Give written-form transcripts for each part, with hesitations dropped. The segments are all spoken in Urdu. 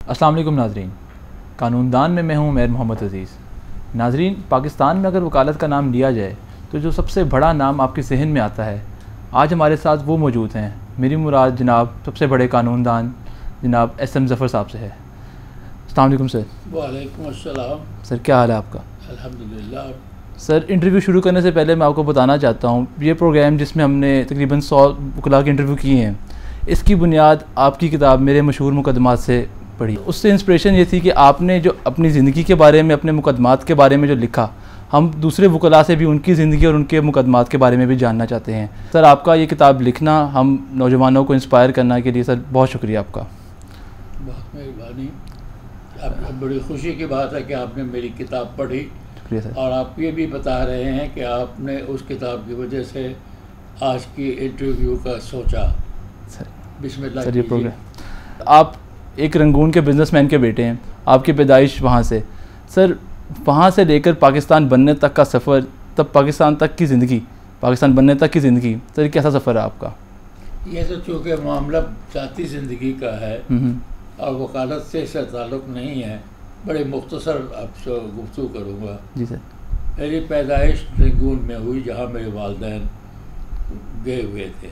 السلام علیکم ناظرین، قانون دان میں ہوں میر محمد عزیز۔ ناظرین، پاکستان میں اگر وکالت کا نام لیا جائے تو جو سب سے بڑا نام آپ کے ذہن میں آتا ہے، آج ہمارے ساتھ وہ موجود ہیں۔ میری مراد جناب سب سے بڑے قانون دان جناب ایس ایم ظفر صاحب سے ہے۔ السلام علیکم سر۔ وعلیکم السلام۔ سر کیا حال ہے آپ کا؟ الحمدللہ۔ سر، انٹرویو شروع کرنے سے پہلے میں آپ کو بتانا چاہتا ہوں، یہ پروگرام جس میں ہم نے تقریباً 100 وکلاء کے انٹرویو کیے ہیں، اس کی بنیاد آپ کی کتاب میرے مشہور مقدمات سے پڑھی۔ اس سے انسپریشن یہ تھی کہ آپ نے جو اپنی زندگی کے بارے میں، اپنے مقدمات کے بارے میں جو لکھا، ہم دوسرے وکلاء سے بھی ان کی زندگی اور ان کے مقدمات کے بارے میں بھی جاننا چاہتے ہیں۔ سر، آپ کا یہ کتاب لکھنا، ہم نوجوانوں کو انسپائر کرنے کے لیے سر بہت شکریہ آپ کا۔ بہت مہربانی۔ بڑی خوشی کی بات ہے کہ آپ نے میری کتاب پڑھی، شکریہ سر۔ اور آپ یہ بھی بتا رہے ہیں کہ آپ نے اس کتاب کی وجہ سے آج کی انٹرویو کا سوچا۔ سر بسم اللہ سر، یہ کیجیے۔ پروگرام، آپ ایک رنگون کے بزنس مین کے بیٹے ہیں، آپ کی پیدائش وہاں سے، سر وہاں سے لے کر پاکستان بننے تک کا سفر، تب پاکستان تک کی زندگی، پاکستان بننے تک کی زندگی، سر کیسا سفر ہے آپ کا؟ یہ تو چونکہ معاملہ ذاتی زندگی کا ہے اور وکالت سے اس سے تعلق نہیں ہے، بڑے مختصر آپ سے گفتگو کروں گا۔ جی سر۔ میری پیدائش رنگون میں ہوئی، جہاں میرے والدین گئے ہوئے تھے۔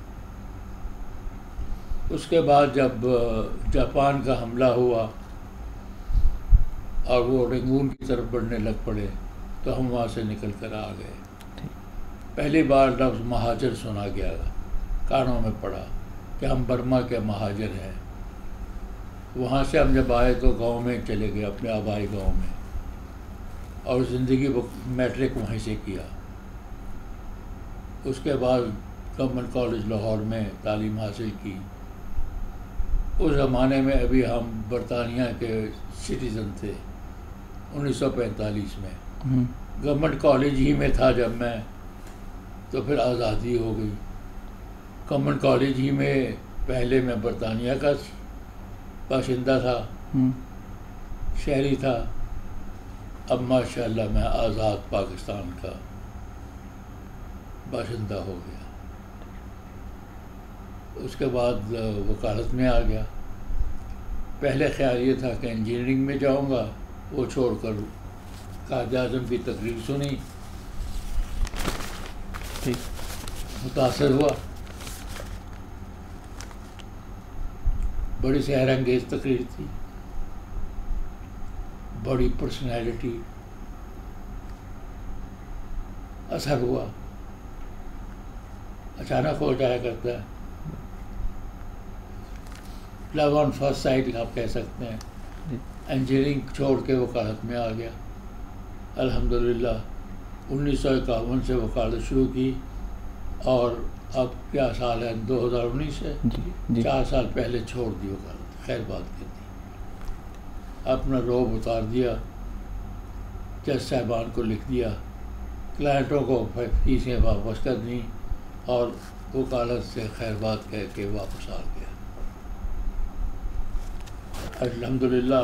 اس کے بعد جب جاپان کا حملہ ہوا اور وہ رنگون کی طرف بڑھنے لگ پڑے تو ہم وہاں سے نکل کر آ گئے۔ پہلی بار لفظ مہاجر سنا گیا، کانوں میں پڑا کہ ہم برما کے مہاجر ہیں۔ وہاں سے ہم جب آئے تو گاؤں میں چلے گئے، اپنے آبائی گاؤں میں، اور زندگی میٹرک وہیں سے کیا۔ اس کے بعد گورنمنٹ کالج لاہور میں تعلیم حاصل کی۔ اس زمانے میں ابھی ہم برطانیہ کے سٹیزن تھے، 1945 میں۔ گورنمنٹ کالج ہی میں تھا جب میں، تو پھر آزادی ہو گئی۔ گورنمنٹ کالج ہی میں پہلے میں برطانیہ کا باشندہ تھا، شہری تھا، اب ماشاءاللہ میں آزاد پاکستان کا باشندہ ہو گیا۔ اس کے بعد وکالت میں آ گیا۔ پہلے خیال یہ تھا کہ انجینئرنگ میں جاؤں گا، وہ چھوڑ کر قائد اعظم کی تقریر سنی، متاثر ہوا۔ بڑی سحر انگیز تقریر تھی، بڑی پرسنالٹی، اثر ہوا، اچانک ہو جایا کرتا ہے، لو آن فرسٹ سائٹ آپ کہہ سکتے ہیں۔ انجینئرنگ چھوڑ کے وکالت میں آ گیا۔ الحمدللہ 1951 سے وکالت شروع کی، اور اب کیا سال ہے، 2019 ہے، 4 سال پہلے چھوڑ دی وکالت، خیر بات کرتی، اپنا روب اتار دیا، جج صاحبان کو لکھ دیا، کلائنٹوں کو فیسیں واپس کر دیں، اور وکالت سے خیر بات کہہ کے واپس آ گیا۔ الحمدللہ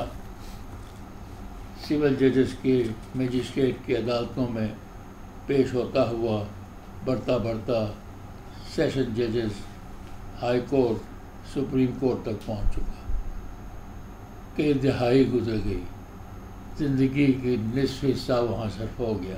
سول ججز کی، مجسٹریٹ کی عدالتوں میں پیش ہوتا ہوا، بڑھتا بڑھتا سیشن ججز، ہائی کورٹ، سپریم کورٹ تک پہنچ چکا کہ دہائی گزر گئی، زندگی کی نصف حصہ وہاں صرف ہو گیا۔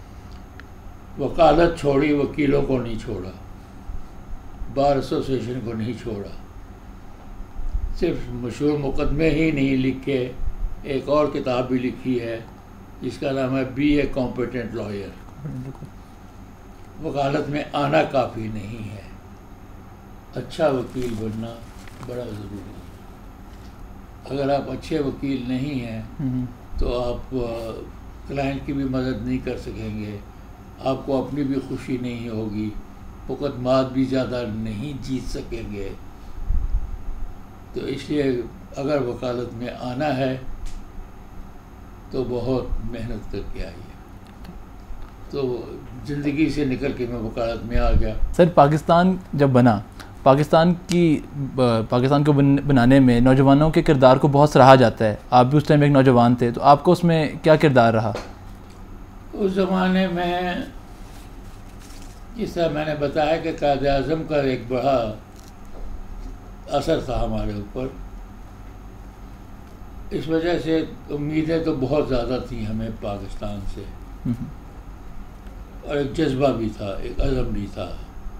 وکالت چھوڑی، وکیلوں کو نہیں چھوڑا، بار ایسوسیشن کو نہیں چھوڑا، صرف مشہور مقدمے ہی نہیں لکھے، ایک اور کتاب بھی لکھی ہے جس کا نام ہے بی اے کمپیٹنٹ لائر۔ وکالت میں آنا کافی نہیں ہے، اچھا وکیل بننا بڑا ضروری ہے۔ اگر آپ اچھے وکیل نہیں ہیں تو آپ کلائنٹ کی بھی مدد نہیں کر سکیں گے، آپ کو اپنی بھی خوشی نہیں ہوگی، مقدمات بھی زیادہ نہیں جیت سکیں گے۔ تو اس لیے اگر وکالت میں آنا ہے تو بہت محنت کر کے آئیے۔ تو زندگی سے نکل کے میں وکالت میں آ گیا۔ سر، پاکستان جب بنا، پاکستان کو بنانے میں نوجوانوں کے کردار کو بہت سراہا جاتا ہے، آپ بھی اس ٹائم ایک نوجوان تھے، تو آپ کو اس میں کیا کردار رہا؟ اس زمانے میں جس طرح میں نے بتایا کہ قائد اعظم کا ایک بڑا اثر تھا ہمارے اوپر، اس وجہ سے امیدیں تو بہت زیادہ تھیں ہمیں پاکستان سے، اور ایک جذبہ بھی تھا، ایک عزم بھی تھا،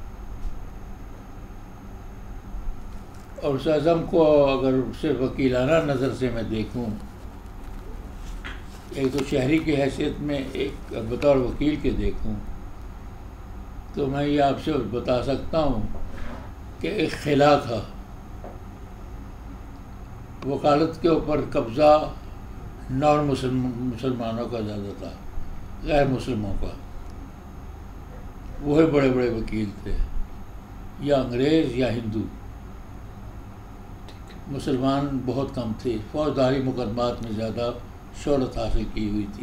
اور اس عزم کو اگر صرف وکیلانہ نظر سے میں دیکھوں، ایک تو شہری کی حیثیت میں، ایک بطور وکیل کے دیکھوں، تو میں یہ آپ سے بتا سکتا ہوں کہ ایک خلا تھا، وکالت کے اوپر قبضہ نان مسلمانوں کا زیادہ تھا، غیر مسلموں کا، وہی بڑے بڑے وکیل تھے، یا انگریز یا ہندو، مسلمان بہت کم تھے، فوجداری مقدمات میں زیادہ شہرت حاصل کی ہوئی تھی،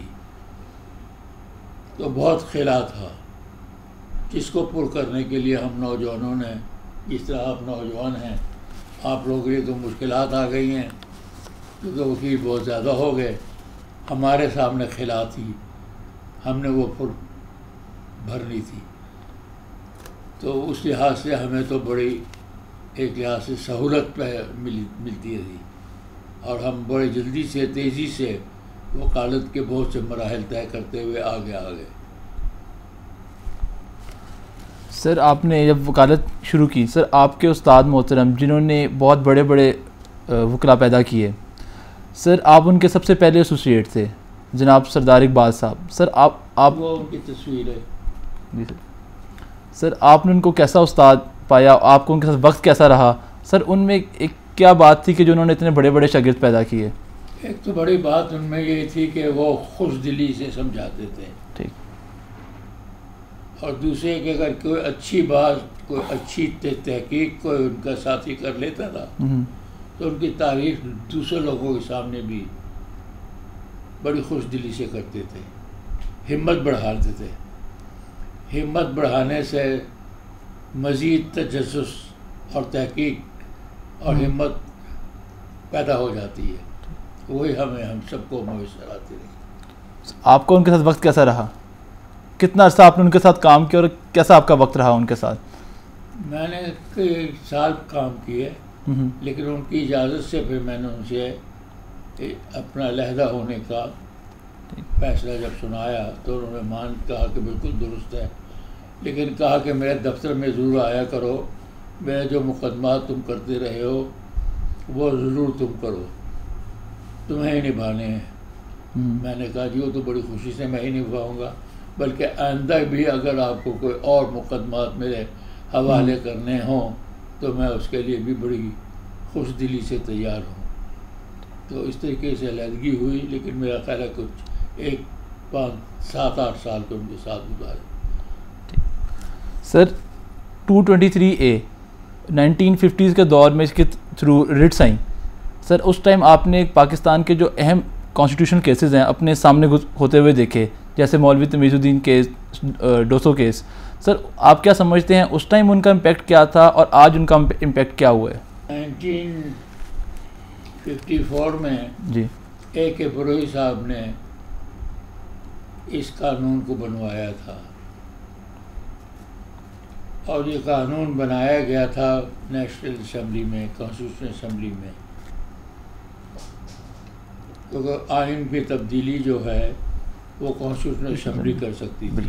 تو بہت خلا تھا، جس کو پر کرنے کے لیے ہم نوجوانوں نے، جس طرح آپ نوجوان ہیں، آپ لوگوں کے لیے تو مشکلات آ گئی ہیں کیونکہ وکیل بہت زیادہ ہو گئے، ہمارے سامنے خلا تھی، ہم نے وہ پر بھرنی تھی، تو اس لحاظ سے ہمیں تو بڑی ایک لحاظ سے سہولت پہ ملتی تھی، اور ہم بڑی جلدی سے، تیزی سے وکالت کے بہت سے مراحل طے کرتے ہوئے آگے آ گئے۔ سر آپ نے جب وکالت شروع کی، سر آپ کے استاد محترم جنہوں نے بہت بڑے بڑے وکلا پیدا کیے، سر آپ ان کے سب سے پہلے ایسوسیٹ تھے، جناب سردار اقبال صاحب، سر آپ وہ ان کی تصویر ہے۔ جی سر آپ نے ان کو کیسا استاد پایا، آپ کو ان کے ساتھ وقت کیسا رہا؟ سر ان میں ایک کیا بات تھی کہ جو انہوں نے اتنے بڑے بڑے شاگرد پیدا کیے؟ ایک تو بڑی بات ان میں یہ تھی کہ وہ خوش دلی سے سمجھاتے تھے، ٹھیک، اور دوسرے کہ اگر کوئی اچھی بات، کوئی اچھی تحقیق کوئی ان کا ساتھی کر لیتا تھا تو ان کی تعریف دوسرے لوگوں کے سامنے بھی بڑی خوش دلی سے کرتے تھے، ہمت بڑھاتے تھے، ہمت بڑھانے سے مزید تجسس اور تحقیق اور ہمت پیدا ہو جاتی ہے، وہی ہم سب کو میسر آتی رہی۔ آپ کو ان کے ساتھ وقت کیسا رہا؟ کتنا عرصہ آپ نے ان کے ساتھ کام کیا اور کیسا آپ کا وقت رہا ان کے ساتھ؟ میں نے کئی سال کام کیے، لیکن ان کی اجازت سے پھر میں نے ان سے اپنا علیحدہ ہونے کا فیصلہ جب سنایا تو انہوں نے کہا کہ بالکل درست ہے، لیکن کہا کہ میرے دفتر میں ضرور آیا کرو، میرے جو مقدمات تم کرتے رہے ہو وہ ضرور تم کرو، تمہیں ہی نبھانے ہیں۔ میں نے کہا جی وہ تو بڑی خوشی سے میں ہی نبھاؤں گا، بلکہ آئندہ بھی اگر آپ کو کوئی اور مقدمات میرے حوالے کرنے ہوں تو میں اس کے لیے بھی بڑی خوش دلی سے تیار ہوں۔ تو اس طریقے سے علیحدگی ہوئی، لیکن میرا خیال ہے کچھ 7-8 سال کو ان کے ساتھ گزارے۔ سر 223A 1950s کے دور میں اس کے تھرو ریٹس آئیں، سر اس ٹائم آپ نے پاکستان کے جو اہم کانسٹیٹیوشن کیسز ہیں اپنے سامنے ہوتے ہوئے دیکھے، جیسے مولوی تمیز الدین کیس، ڈوسو کیس، سر آپ کیا سمجھتے ہیں اس ٹائم ان کا امپیکٹ کیا تھا اور آج ان کا امپیکٹ کیا ہوا ہے؟ 1954 میں جی اے کے بروئی صاحب نے اس قانون کو بنوایا تھا، اور یہ قانون بنایا گیا تھا نیشنل اسمبلی میں، کانسٹیٹیوشن اسمبلی میں، کیونکہ آئین کی تبدیلی جو ہے وہ کانسٹیٹیوشن اسمبلی کر سکتی تھی۔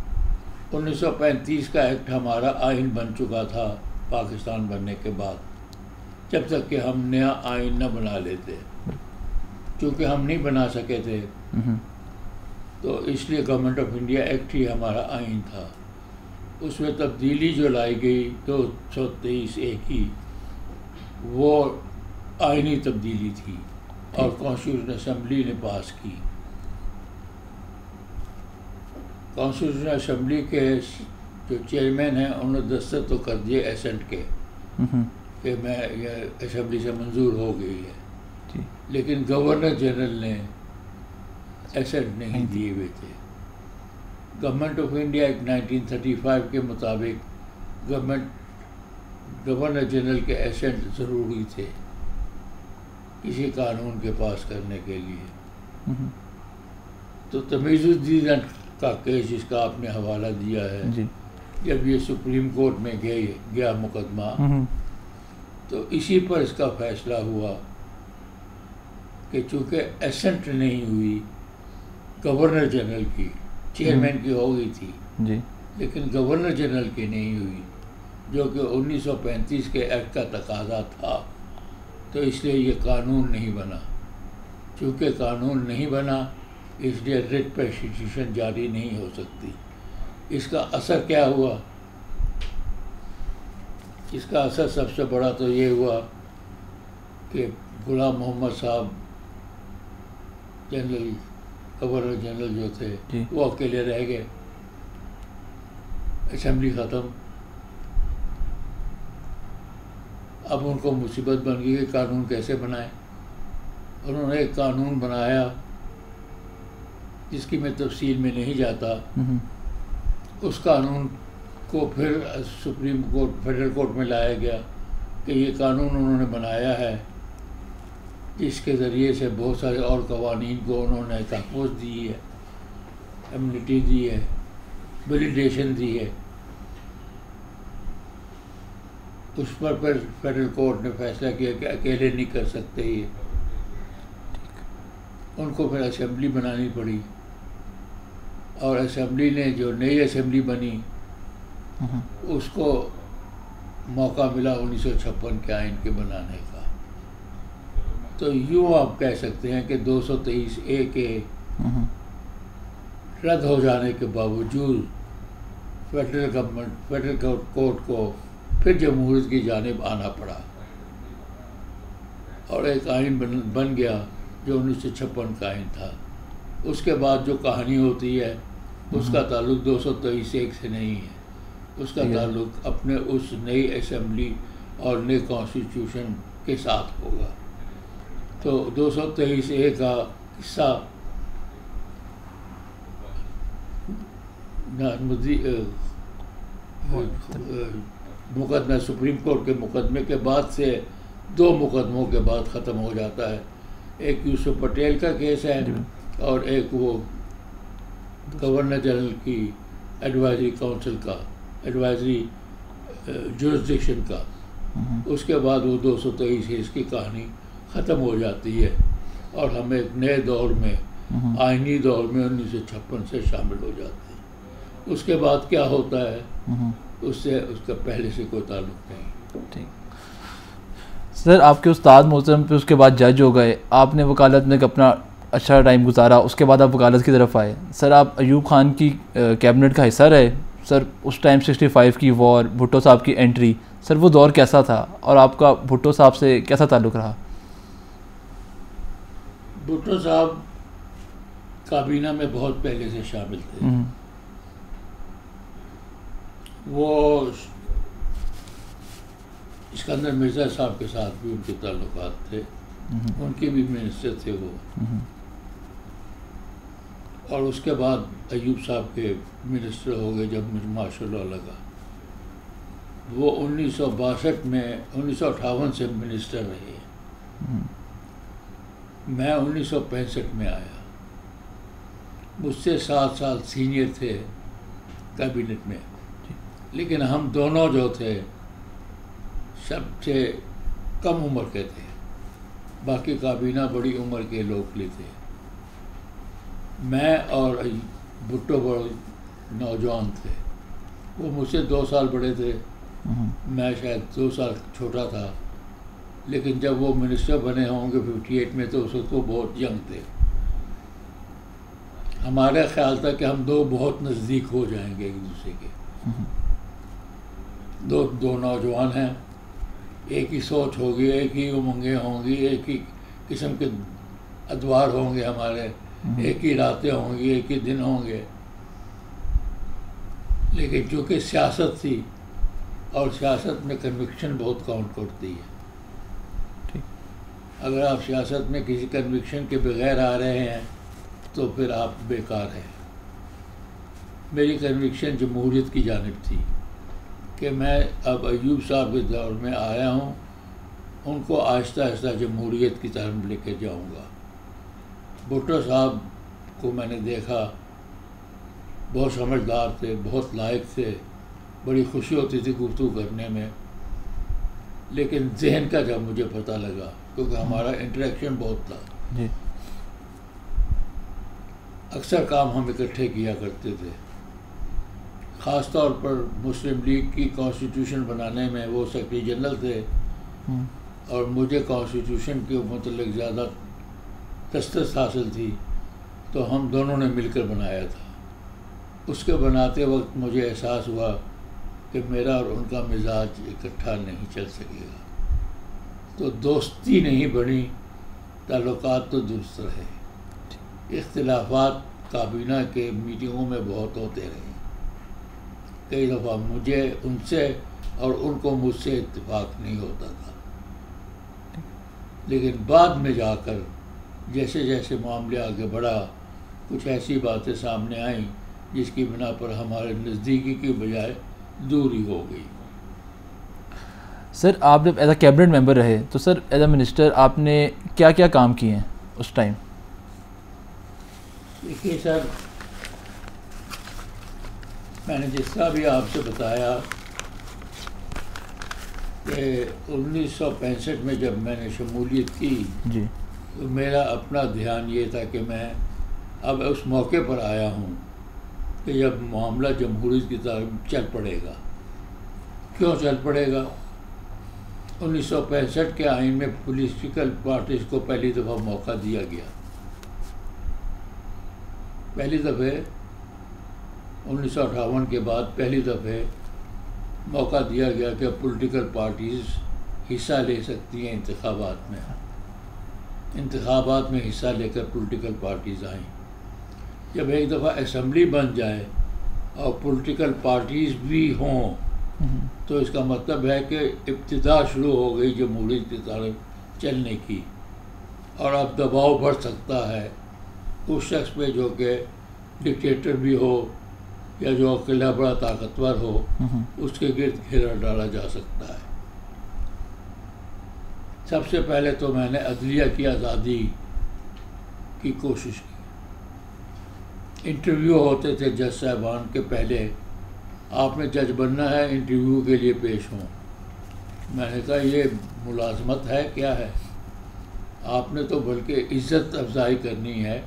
1935 کا ایکٹ ہمارا آئین بن چکا تھا پاکستان بننے کے بعد، جب تک کہ ہم نیا آئین نہ بنا لیتے، چونکہ ہم نہیں بنا سکے تھے تو اس لیے گورنمنٹ آف انڈیا ایکٹ ہی ہمارا آئین تھا۔ اس میں تبدیلی جو لائی گئی 223A کی، وہ آئینی تبدیلی تھی اور کانسٹیٹیوشن اسمبلی نے پاس کی۔ کانسٹیٹیوشن اسمبلی کے جو چیئرمین ہیں انہوں نے دستخط تو کر دیے ایسنٹ کے کہ میں یہ اسمبلی سے منظور ہو گئی ہے، لیکن گورنر جنرل نے ایسنٹ نہیں دیے ہوئے تھے۔ گورنمنٹ آف انڈیا ایک 1935 کے مطابق گورنر جنرل کے ایسنٹ ضروری تھے کسی قانون کے پاس کرنے کے لیے۔ تو تمیز الدین کا کیس جس کا آپ نے حوالہ دیا ہے، جب یہ سپریم کورٹ میں گیا مقدمہ، تو اسی پر اس کا فیصلہ ہوا کہ چونکہ ایسنٹ نہیں ہوئی گورنر جنرل کی، چیئرمین کی ہو گئی تھی جی، لیکن گورنر جنرل کی نہیں ہوئی، جو کہ 1935 کے ایکٹ کا تقاضا تھا، تو اس لیے یہ قانون نہیں بنا۔ چونکہ قانون نہیں بنا اس لیے ریٹ پریسٹیٹیوشن جاری نہیں ہو سکتی۔ اس کا اثر کیا ہوا؟ اس کا اثر سب سے بڑا تو یہ ہوا کہ غلام محمد صاحب جنرل گورنر جنرل جو تھے جی، وہ اکیلے رہ گئے، اسمبلی ختم۔ اب ان کو مصیبت بن گئی کہ قانون کیسے بنائیں۔ انہوں نے ایک قانون بنایا جس کی میں تفصیل میں نہیں جاتا۔ اس قانون کو پھر سپریم کورٹ، فیڈرل کورٹ میں لایا گیا کہ یہ قانون انہوں نے بنایا ہے جس کے ذریعے سے بہت سارے اور قوانین کو انہوں نے تحفظ دی ہے، امنیٹی دی ہے، ویلیڈیشن دی ہے۔ اس پر پھر فیڈرل کورٹ نے فیصلہ کیا کہ اکیلے نہیں کر سکتے یہ، ان کو پھر اسمبلی بنانی پڑی، اور اسمبلی نے جو نئی اسمبلی بنی اس کو موقع ملا 1956 کے آئین کے بنانے کا۔ تو یوں آپ کہہ سکتے ہیں کہ 223A کے رد ہو جانے کے باوجود فیڈرل گورنمنٹ، فیڈرل کورٹ کو پھر جمہوریت کی جانب آنا پڑا، اور ایک آئین بن گیا جو 1956 کا آئین تھا۔ اس کے بعد جو کہانی ہوتی ہے اس کا تعلق 223 سے نہیں ہے، اس کا تعلق اپنے اس نئی اسمبلی اور نئے کانسٹیٹیوشن کے ساتھ ہوگا۔ تو 223A کا حصہ مقدمہ سپریم کورٹ کے مقدمے کے بعد سے 2 مقدموں کے بعد ختم ہو جاتا ہے۔ ایک یوسف پٹیل کا کیس ہے اور ایک وہ گورنر جنرل کی ایڈوائزری کونسل کا، ایڈوائزری جورسڈکشن کا۔ اس کے بعد وہ 223 کی کہانی ختم ہو جاتی ہے اور ہم ایک نئے دور میں، آئینی دور میں 1956 سے شامل ہو جاتے ہیں۔ اس کے بعد کیا ہوتا ہے اس کا پہلے سے کوئی تعلق نہیں۔ ٹھیک سر، آپ کے استاد محترم پہ اس کے بعد جج ہو گئے، آپ نے وکالت میں اپنا اچھا ٹائم گزارا، اس کے بعد آپ وکالت کی طرف آئے۔ سر آپ ایوب خان کی کیبنٹ کا حصہ رہے۔ سر اس ٹائم 65 کی وار، بھٹو صاحب کی انٹری، سر وہ دور کیسا تھا اور آپ کا بھٹو صاحب سے کیسا تعلق رہا؟ بھٹو صاحب کابینہ میں بہت پہلے سے شامل تھے۔ وہ اسکندر مرزا صاحب کے ساتھ بھی ان کے تعلقات تھے، ان کے بھی منسٹر تھے وہ، اور اس کے بعد ایوب صاحب کے منسٹر ہو گئے جب مجھے ماشاء اللہ لگا۔ وہ 1962 میں 1958 سے منسٹر رہے، میں 1965 میں آیا، مجھ سے 7 سال سینئر تھے کابینٹ میں، لیکن ہم دونوں جو تھے سب سے کم عمر کے تھے، باقی کابینہ بڑی عمر کے لوگ لے تھے۔ میں اور بھٹو بڑے نوجوان تھے، وہ مجھ سے 2 سال بڑے تھے، میں شاید 2 سال چھوٹا تھا، لیکن جب وہ منسٹر بنے ہوں گے 58 میں تو اس وقت وہ بہت ینگ تھے۔ ہمارا خیال تھا کہ ہم دو بہت نزدیک ہو جائیں گے ایک دوسرے کے، دو نوجوان ہیں، ایک ہی سوچ ہوگی، ایک ہی امنگیں ہوں گی، ایک ہی قسم کے ادوار ہوں گے ہمارے، ایک ہی راتیں ہوں گی، ایک ہی دن ہوں گے۔ لیکن چونکہ سیاست تھی اور سیاست میں کنوکشن بہت کاؤنٹ کرتی ہے، اگر آپ سیاست میں کسی کنوکشن کے بغیر آ رہے ہیں تو پھر آپ بیکار ہیں۔ میری کنوکشن جمہوریت کی جانب تھی کہ میں اب ایوب صاحب کے دور میں آیا ہوں، ان کو آہستہ آہستہ جمہوریت کی طرف لے کے جاؤں گا۔ بھٹو صاحب کو میں نے دیکھا، بہت سمجھدار تھے، بہت لائق تھے، بڑی خوشی ہوتی تھی گفتگو کرنے میں، لیکن ذہن کا جب مجھے پتہ لگا، کیونکہ ہمارا انٹریکشن بہت تھا، جی اکثر کام ہم اکٹھے کیا کرتے تھے، خاص طور پر مسلم لیگ کی کانسٹیٹیوشن بنانے میں وہ سیکرٹری جنرل تھے اور مجھے کانسٹیٹیوشن کے متعلق زیادہ دسترس حاصل تھی، تو ہم دونوں نے مل کر بنایا تھا۔ اس کے بناتے وقت مجھے احساس ہوا کہ میرا اور ان کا مزاج اکٹھا نہیں چل سکے گا، تو دوستی نہیں بنی، تعلقات تو درست رہے۔ اختلافات کابینہ کے میٹنگوں میں بہت ہوتے رہے، کئی دفعہ مجھے ان سے اور ان کو مجھ سے اتفاق نہیں ہوتا تھا، لیکن بعد میں جا کر جیسے جیسے معاملہ آگے بڑھا، کچھ ایسی باتیں سامنے آئیں جس کی بنا پر ہمارے نزدیکی کی بجائے دوری ہو گئی۔ سر آپ جب ایز اے کیبنٹ ممبر رہے تو سر ایز اے منسٹر آپ نے کیا کیا کام کیے ہیں اس ٹائم؟ دیکھیے سر، میں نے جس طرح بھی آپ سے بتایا کہ 1965 میں جب میں نے شمولیت کی جی تو میرا اپنا دھیان یہ تھا کہ میں اب اس موقع پر آیا ہوں کہ جب معاملہ جمہوریت کی طرف چل پڑے گا۔ کیوں چل پڑے گا؟ 1965 کے آئین میں پولیٹیکل پارٹیز کو پہلی دفعہ موقع دیا گیا، پہلی دفعہ 1958 کے بعد پہلی دفعہ موقع دیا گیا کہ پولیٹیکل پارٹیز حصہ لے سکتی ہیں انتخابات میں۔ انتخابات میں حصہ لے کر پولیٹیکل پارٹیز آئیں۔ جب ایک دفعہ اسمبلی بن جائے اور پولیٹیکل پارٹیز بھی ہوں تو اس کا مطلب ہے کہ ابتدا شروع ہو گئی جمہوریت کی طرف چلنے کی، اور اب دباؤ بڑھ سکتا ہے اس شخص پہ جو کہ ڈکٹیٹر بھی ہو یا جو اکیلا بڑا طاقتور ہو، اس کے گرد گھیرا ڈالا جا سکتا ہے۔ سب سے پہلے تو میں نے عدلیہ کی آزادی کی کوشش کی۔ انٹرویو ہوتے تھے جج صاحبان کے، پہلے آپ نے جج بننا ہے، انٹرویو کے لیے پیش ہوں۔ میں نے کہا یہ ملازمت ہے کیا ہے؟ آپ نے تو بلکہ عزت افزائی کرنی ہے،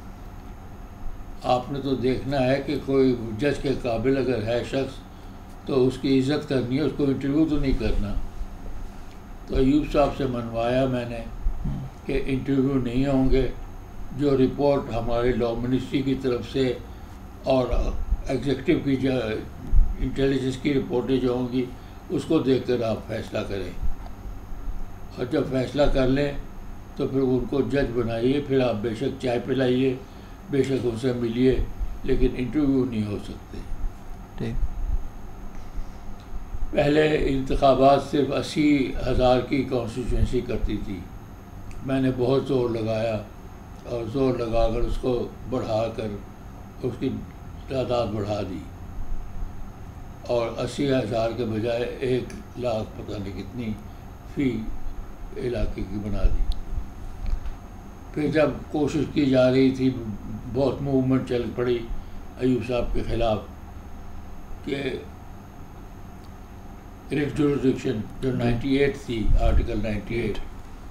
آپ نے تو دیکھنا ہے کہ کوئی جج کے قابل اگر ہے شخص تو اس کی عزت کرنی ہے، اس کو انٹرویو تو نہیں کرنا۔ تو ایوب صاحب سے منوایا میں نے کہ انٹرویو نہیں ہوں گے، جو رپورٹ ہمارے لاء منسٹری کی طرف سے اور ایگزیکٹو کی جو انٹیلیجنس کی رپورٹیں جو ہوں گی اس کو دیکھ کر آپ فیصلہ کریں، اور جب فیصلہ کر لیں تو پھر ان کو جج بنائیے، پھر آپ بے شک چائے پلائیے، بے شک ان سے ملیے، لیکن انٹرویو نہیں ہو سکتے۔ پہلے انتخابات صرف 80,000 کی کانسٹیٹوئنسی کرتی تھی، میں نے بہت زور لگایا اور زور لگا کر اس کو بڑھا کر اس کی تعداد بڑھا دی، اور 80,000 کے بجائے 1,00,000 پتہ نہیں کتنی فی علاقے کی بنا دی۔ پھر جب کوشش کی جا رہی تھی، بہت موومنٹ چل پڑی ایوب صاحب کے خلاف کہ ریٹ جورسڈکشن جو 98 تھی، آرٹیکل 98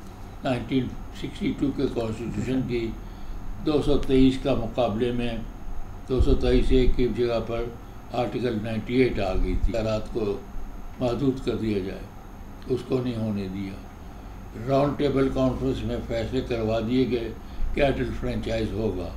1962 کے کانسٹیٹیوشن کی 223 کا مقابلے میں 223 کی جگہ پر آرٹیکل 98 آ گئی تھی، رات کو محدود کر دیا جائے، اس کو نہیں ہونے دیا۔ راؤنڈ ٹیبل کانفرنس میں فیصلے کروا دیے گئے کہ ایڈلٹ فرینچائز ہوگا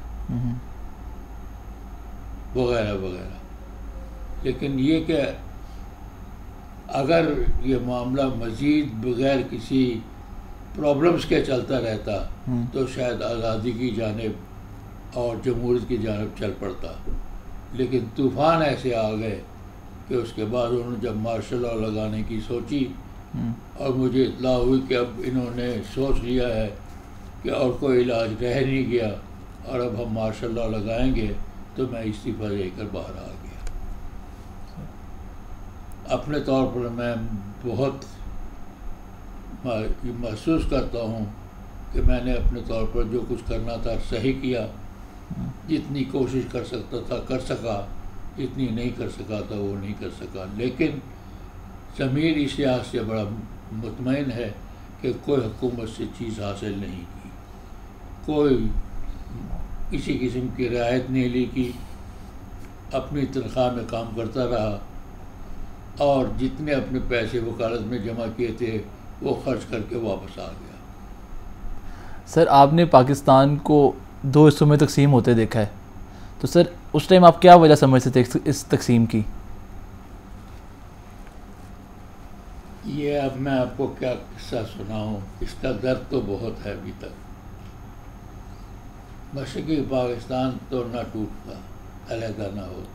وغیرہ وغیرہ، لیکن یہ کہ اگر یہ معاملہ مزید بغیر کسی پرابلمس کے چلتا رہتا تو شاید آزادی کی جانب اور جمہوریت کی جانب چل پڑتا، لیکن طوفان ایسے آ گئے کہ اس کے بعد انہوں نے جب مارشل لاء لگانے کی سوچی اور مجھے اطلاع ہوئی کہ اب انہوں نے سوچ لیا ہے کہ اور کوئی علاج رہ نہیں گیا اور اب ہم مارشل لاء لگائیں گے، تو میں استعفیٰ دے کر باہر آ گیا۔ اپنے طور پر میں بہت محسوس کرتا ہوں کہ میں نے اپنے طور پر جو کچھ کرنا تھا صحیح کیا، جتنی کوشش کر سکتا تھا کر سکا، جتنی نہیں کر سکا تھا وہ نہیں کر سکا، لیکن ضمیر اس لحاظ سے بڑا مطمئن ہے کہ کوئی حکومت سے چیز حاصل نہیں کی، کوئی کسی قسم کی رعایت نہیں لی کی، اپنی تنخواہ میں کام کرتا رہا اور جتنے اپنے پیسے وکالت میں جمع کیے تھے وہ خرچ کر کے واپس آ گیا۔ سر آپ نے پاکستان کو 2 حصوں میں تقسیم ہوتے دیکھا ہے، تو سر اس ٹائم آپ کیا وجہ سمجھتے تھے اس تقسیم کی؟ یہ اب میں آپ کو کیا قصہ سناؤں، اس کا درد تو بہت ہے ابھی تک۔ مشرقی پاکستان تو نہ ٹوٹتا، علیحدہ نہ ہوتا۔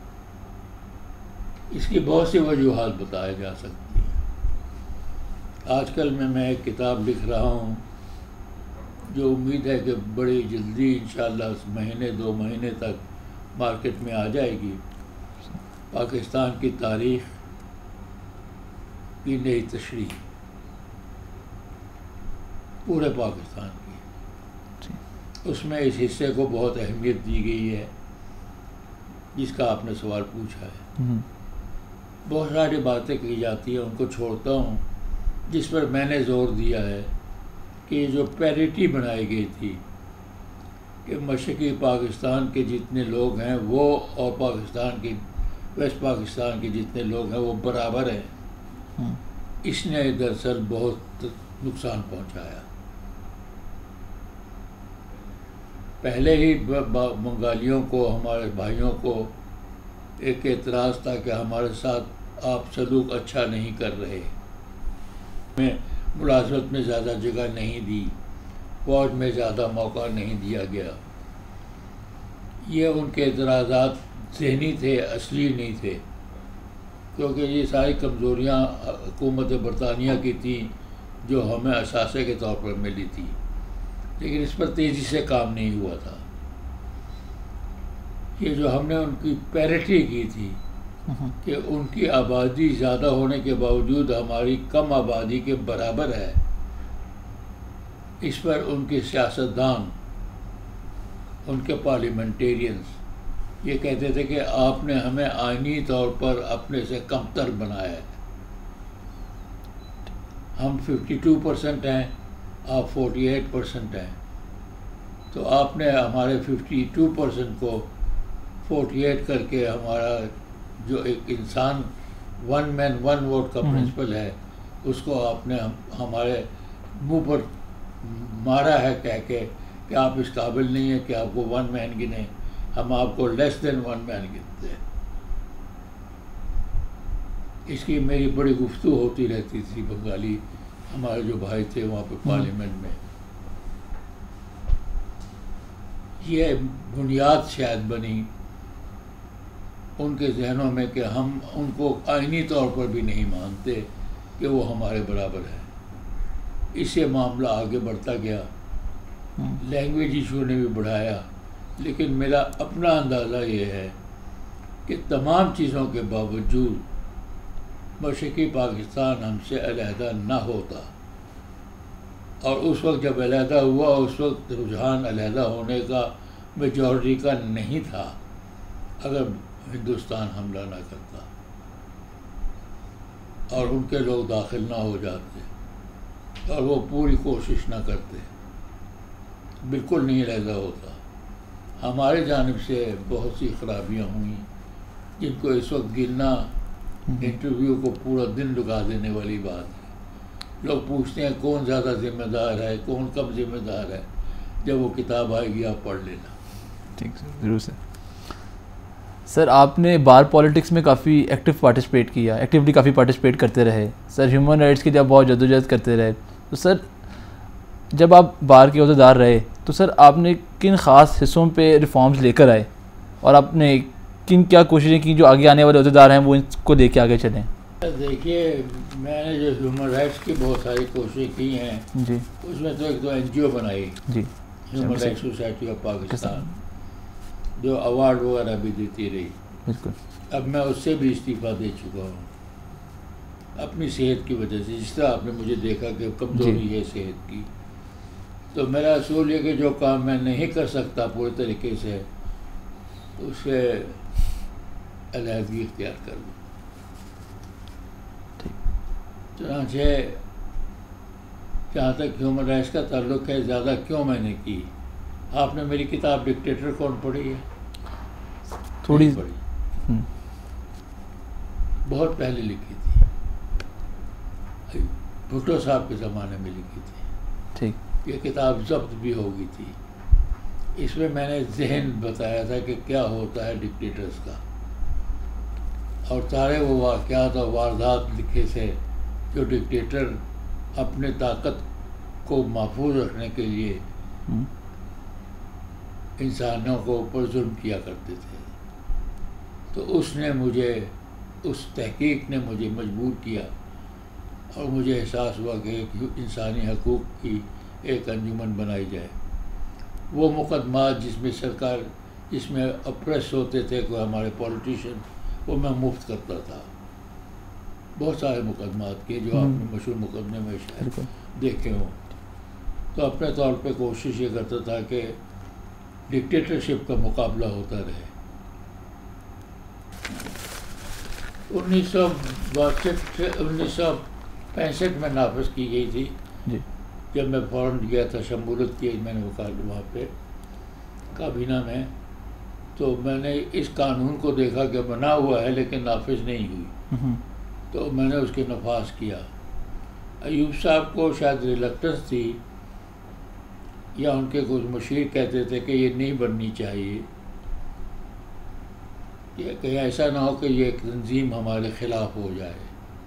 اس کی بہت سی وجوہات بتائی جا سکتی ہیں۔ آج کل میں ایک کتاب لکھ رہا ہوں جو امید ہے کہ بڑی جلدی انشاءاللہ مہینے 2 مہینے تک مارکیٹ میں آ جائے گی۔ پاکستان کی تاریخ کی نئی تشریح پورے پاکستان کی، اس میں اس حصے کو بہت اہمیت دی گئی ہے جس کا آپ نے سوال پوچھا ہے۔ بہت ساری باتیں کی جاتی ہیں، ان کو چھوڑتا ہوں۔ جس پر میں نے زور دیا ہے کہ یہ جو پیریٹی بنائی گئی تھی کہ مشرقی پاکستان کے جتنے لوگ ہیں وہ اور پاکستان کی ویسٹ پاکستان کے جتنے لوگ ہیں وہ برابر ہیں، اس نے دراصل بہت نقصان پہنچایا۔ پہلے ہی بنگالیوں کو، ہمارے بھائیوں کو ایک اعتراض تھا کہ ہمارے ساتھ آپ سلوک اچھا نہیں کر رہے، میں ملازمت میں زیادہ جگہ نہیں دی، فوج میں زیادہ موقع نہیں دیا گیا۔ یہ ان کے اعتراضات ذہنی تھے، اصلی نہیں تھے، کیونکہ یہ ساری کمزوریاں حکومت برطانیہ کی تھیں جو ہمیں اثاثے کے طور پر ملی تھی، لیکن اس پر تیزی سے کام نہیں ہوا تھا۔ یہ جو ہم نے ان کی پیریٹی کی تھی کہ ان کی آبادی زیادہ ہونے کے باوجود ہماری کم آبادی کے برابر ہے، اس پر ان کے سیاستدان، ان کے پارلیمنٹیرینز یہ کہتے تھے کہ آپ نے ہمیں آئینی طور پر اپنے سے کمتر بنایا ہے۔ ہم 52% ہیں، آپ 48% ہیں، تو آپ نے ہمارے 52% کو 48 کر کے ہمارا جو ایک انسان 1 مین 1 ووٹ کا پرنسپل ہے اس کو آپ نے ہمارے منہ پر مارا ہے کہہ کے کہ آپ اس قابل نہیں ہیں کہ آپ کو 1 مین گنیں، ہم آپ کو لیس دین 1 مین گنتے ہیں۔ اس کی میری بڑی گفتگو ہوتی رہتی تھی بنگالی ہمارے جو بھائی تھے وہاں پہ پارلیمنٹ میں۔ یہ بنیاد شاید بنی ان کے ذہنوں میں کہ ہم ان کو آئینی طور پر بھی نہیں مانتے کہ وہ ہمارے برابر ہے۔ اس سے معاملہ آگے بڑھتا گیا، لینگویج ایشو نے بھی بڑھایا، لیکن میرا اپنا اندازہ یہ ہے کہ تمام چیزوں کے باوجود مشرقی پاکستان ہم سے علیحدہ نہ ہوتا، اور اس وقت جب علیحدہ ہوا اس وقت رجحان علیحدہ ہونے کا میجورٹی کا نہیں تھا اگر ہندوستان حملہ نہ کرتا اور ان کے لوگ داخل نہ ہو جاتے اور وہ پوری کوشش نہ کرتے، بالکل نہیں علیحدہ ہوتا۔ ہماری جانب سے بہت سی خرابیاں ہوئیں جن کو اس وقت گننا انٹرویو کو پورا دن لگا دینے والی بات ہے۔ لوگ پوچھتے ہیں کون زیادہ ذمہ دار ہے، کون کم ذمہ دار ہے، جب وہ کتاب آئے گی آپ پڑھ لینا۔ ٹھیک سر، ضرور سر۔ سر آپ نے بار پالیٹکس میں کافی ایکٹیولی کافی پارٹیسپیٹ کرتے رہے سر، ہیومن رائٹس کی جب بہت جدوجہد کرتے رہے، تو سر جب آپ بار کے عہدیدار رہے تو سر آپ نے کن خاص حصوں پہ ریفارمز لے کر آئے، اور آپ نے کیا کوششیں کی جو آگے آنے والے عہدیدار ہیں وہ ان کو لے کے آگے چلیں؟ دیکھیے میں نے جو ہیومن رائٹس کی بہت ساری کوششیں کی ہیں جی، اس میں تو ایک تو این جی او بنائی جی، human rights society of Pakistan, جو ایوارڈ وغیرہ بھی دیتی رہی۔ بالکل۔ اب میں اس سے بھی استعفیٰ دے چکا ہوں اپنی صحت کی وجہ سے، جس طرح آپ نے مجھے دیکھا کہ کمزوری ہے صحت کی، تو میرا اصول یہ کہ جو کام میں نہیں کر سکتا پورے طریقے سے اس سے علیحدگی اختیار کر لوں۔ چنانچہ جہاں تک ہیومن رائٹس کا تعلق ہے زیادہ کیوں میں نے کی. آپ نے میری کتاب ڈکٹیٹر کون پڑھی ہے؟ تھوڑی پڑھی، بہت پہلے لکھی تھی، بھٹو صاحب کے زمانے میں لکھی تھی. ٹھیک. یہ کتاب ضبط بھی ہو گئی تھی. اس میں میں نے ذہن بتایا تھا کہ کیا ہوتا ہے ڈکٹیٹرز کا، اور سارے وہ واقعات اور واردات لکھے تھے جو ڈکٹیٹر اپنے طاقت کو محفوظ رکھنے کے لیے انسانوں کو اوپر ظلم کیا کرتے تھے. تو اس نے مجھے، اس تحقیق نے مجھے مجبور کیا، اور مجھے احساس ہوا کہ انسانی حقوق کی ایک انجمن بنائی جائے. وہ مقدمات جس میں اپریس ہوتے تھے کوئی ہمارے پولیٹیشین، وہ میں مفت کرتا تھا. بہت سارے مقدمات کیے جو آپ نے مشہور مقدمے میں شاید دیکھے ہوں. تو اپنے طور پہ کوشش یہ کرتا تھا کہ ڈکٹیٹرشپ کا مقابلہ ہوتا رہے. 1965 میں نافذ کی گئی تھی. جب میں فوراً گیا تھا، شمولیت کی میں نے وہاں پہ کابینہ میں، تو میں نے اس قانون کو دیکھا کہ بنا ہوا ہے لیکن نافذ نہیں ہوئی. تو میں نے اس کے نفاذ کیا. ایوب صاحب کو شاید ریلکٹنس تھی، یا ان کے کچھ مشیر کہتے تھے کہ یہ نہیں بننی چاہیے، کہ کہیں ایسا نہ ہو کہ یہ ایک تنظیم ہمارے خلاف ہو جائے.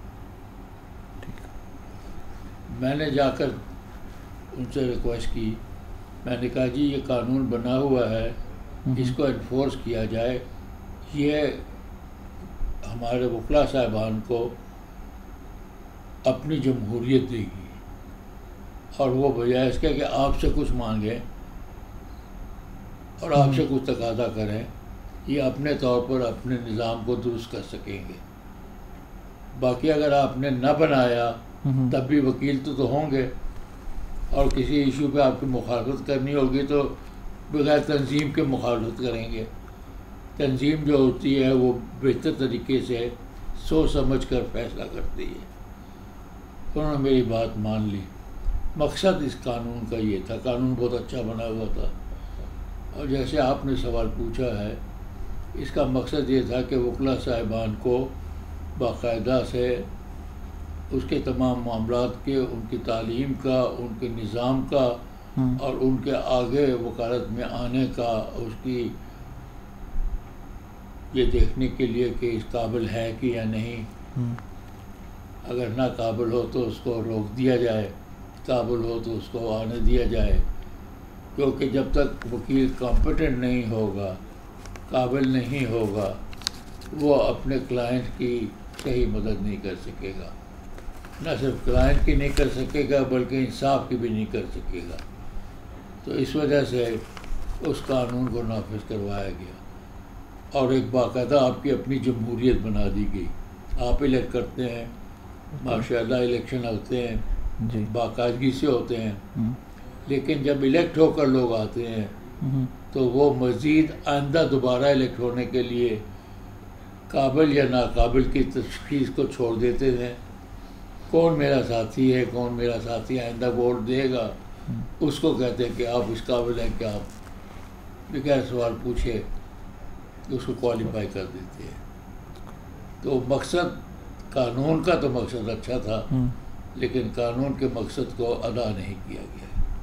میں نے جا کر ان سے ریکویسٹ کی، میں نے کہا جی یہ قانون بنا ہوا ہے، اس کو انفورس کیا جائے. یہ ہمارے وکلا صاحبان کو اپنی جمہوریت دے گی، اور وہ بجائے اس کے کہ آپ سے کچھ مانگیں اور آپ سے کچھ تقاضا کریں، یہ اپنے طور پر اپنے نظام کو درست کر سکیں گے. باقی اگر آپ نے نہ بنایا تب بھی وکیل تو ہوں گے، اور کسی ایشو پہ آپ کی مخالفت کرنی ہوگی تو بغیر تنظیم کے مخالفت کریں گے. تنظیم جو ہوتی ہے وہ بہتر طریقے سے سوچ سمجھ کر فیصلہ کرتی ہے. انہوں نے میری بات مان لی. مقصد اس قانون کا یہ تھا، قانون بہت اچھا بنا ہوا تھا، اور جیسے آپ نے سوال پوچھا ہے، اس کا مقصد یہ تھا کہ وکلا صاحبان کو باقاعدہ سے اس کے تمام معاملات کے، ان کی تعلیم کا، ان کے نظام کا، اور ان کے آگے وکالت میں آنے کا، اس کی یہ دیکھنے کے لیے کہ اس قابل ہے کہ یا نہیں. اگر نہ قابل ہو تو اس کو روک دیا جائے، قابل ہو تو اس کو آنے دیا جائے. کیونکہ جب تک وکیل کمپیٹنٹ نہیں ہوگا، قابل نہیں ہوگا، وہ اپنے کلائنٹ کی صحیح مدد نہیں کر سکے گا. نہ صرف کلائنٹ کی نہیں کر سکے گا بلکہ انصاف کی بھی نہیں کر سکے گا. تو اس وجہ سے اس قانون کو نافذ کروایا گیا، اور ایک باقاعدہ آپ کی اپنی جمہوریت بنا دی گئی. آپ الیکٹ کرتے ہیں، ماشاء اللہ الیکشن ہوتے ہیں، باقاعدگی سے ہوتے ہیں، لیکن جب الیکٹ ہو کر لوگ آتے ہیں تو وہ مزید آئندہ دوبارہ الیکٹ ہونے کے لیے قابل یا ناقابل کی تشخیص کو چھوڑ دیتے ہیں. کون میرا ساتھی ہے، کون میرا ساتھی آئندہ ووٹ دے گا، اس کو کہتے ہیں کہ آپ اس قابل ہیں کہ آپ بغیر سوال پوچھے اس کو کوالیفائی کر دیتے ہیں. تو مقصد قانون کا تو مقصد اچھا تھا، لیکن قانون کے مقصد کو ادا نہیں کیا گیا.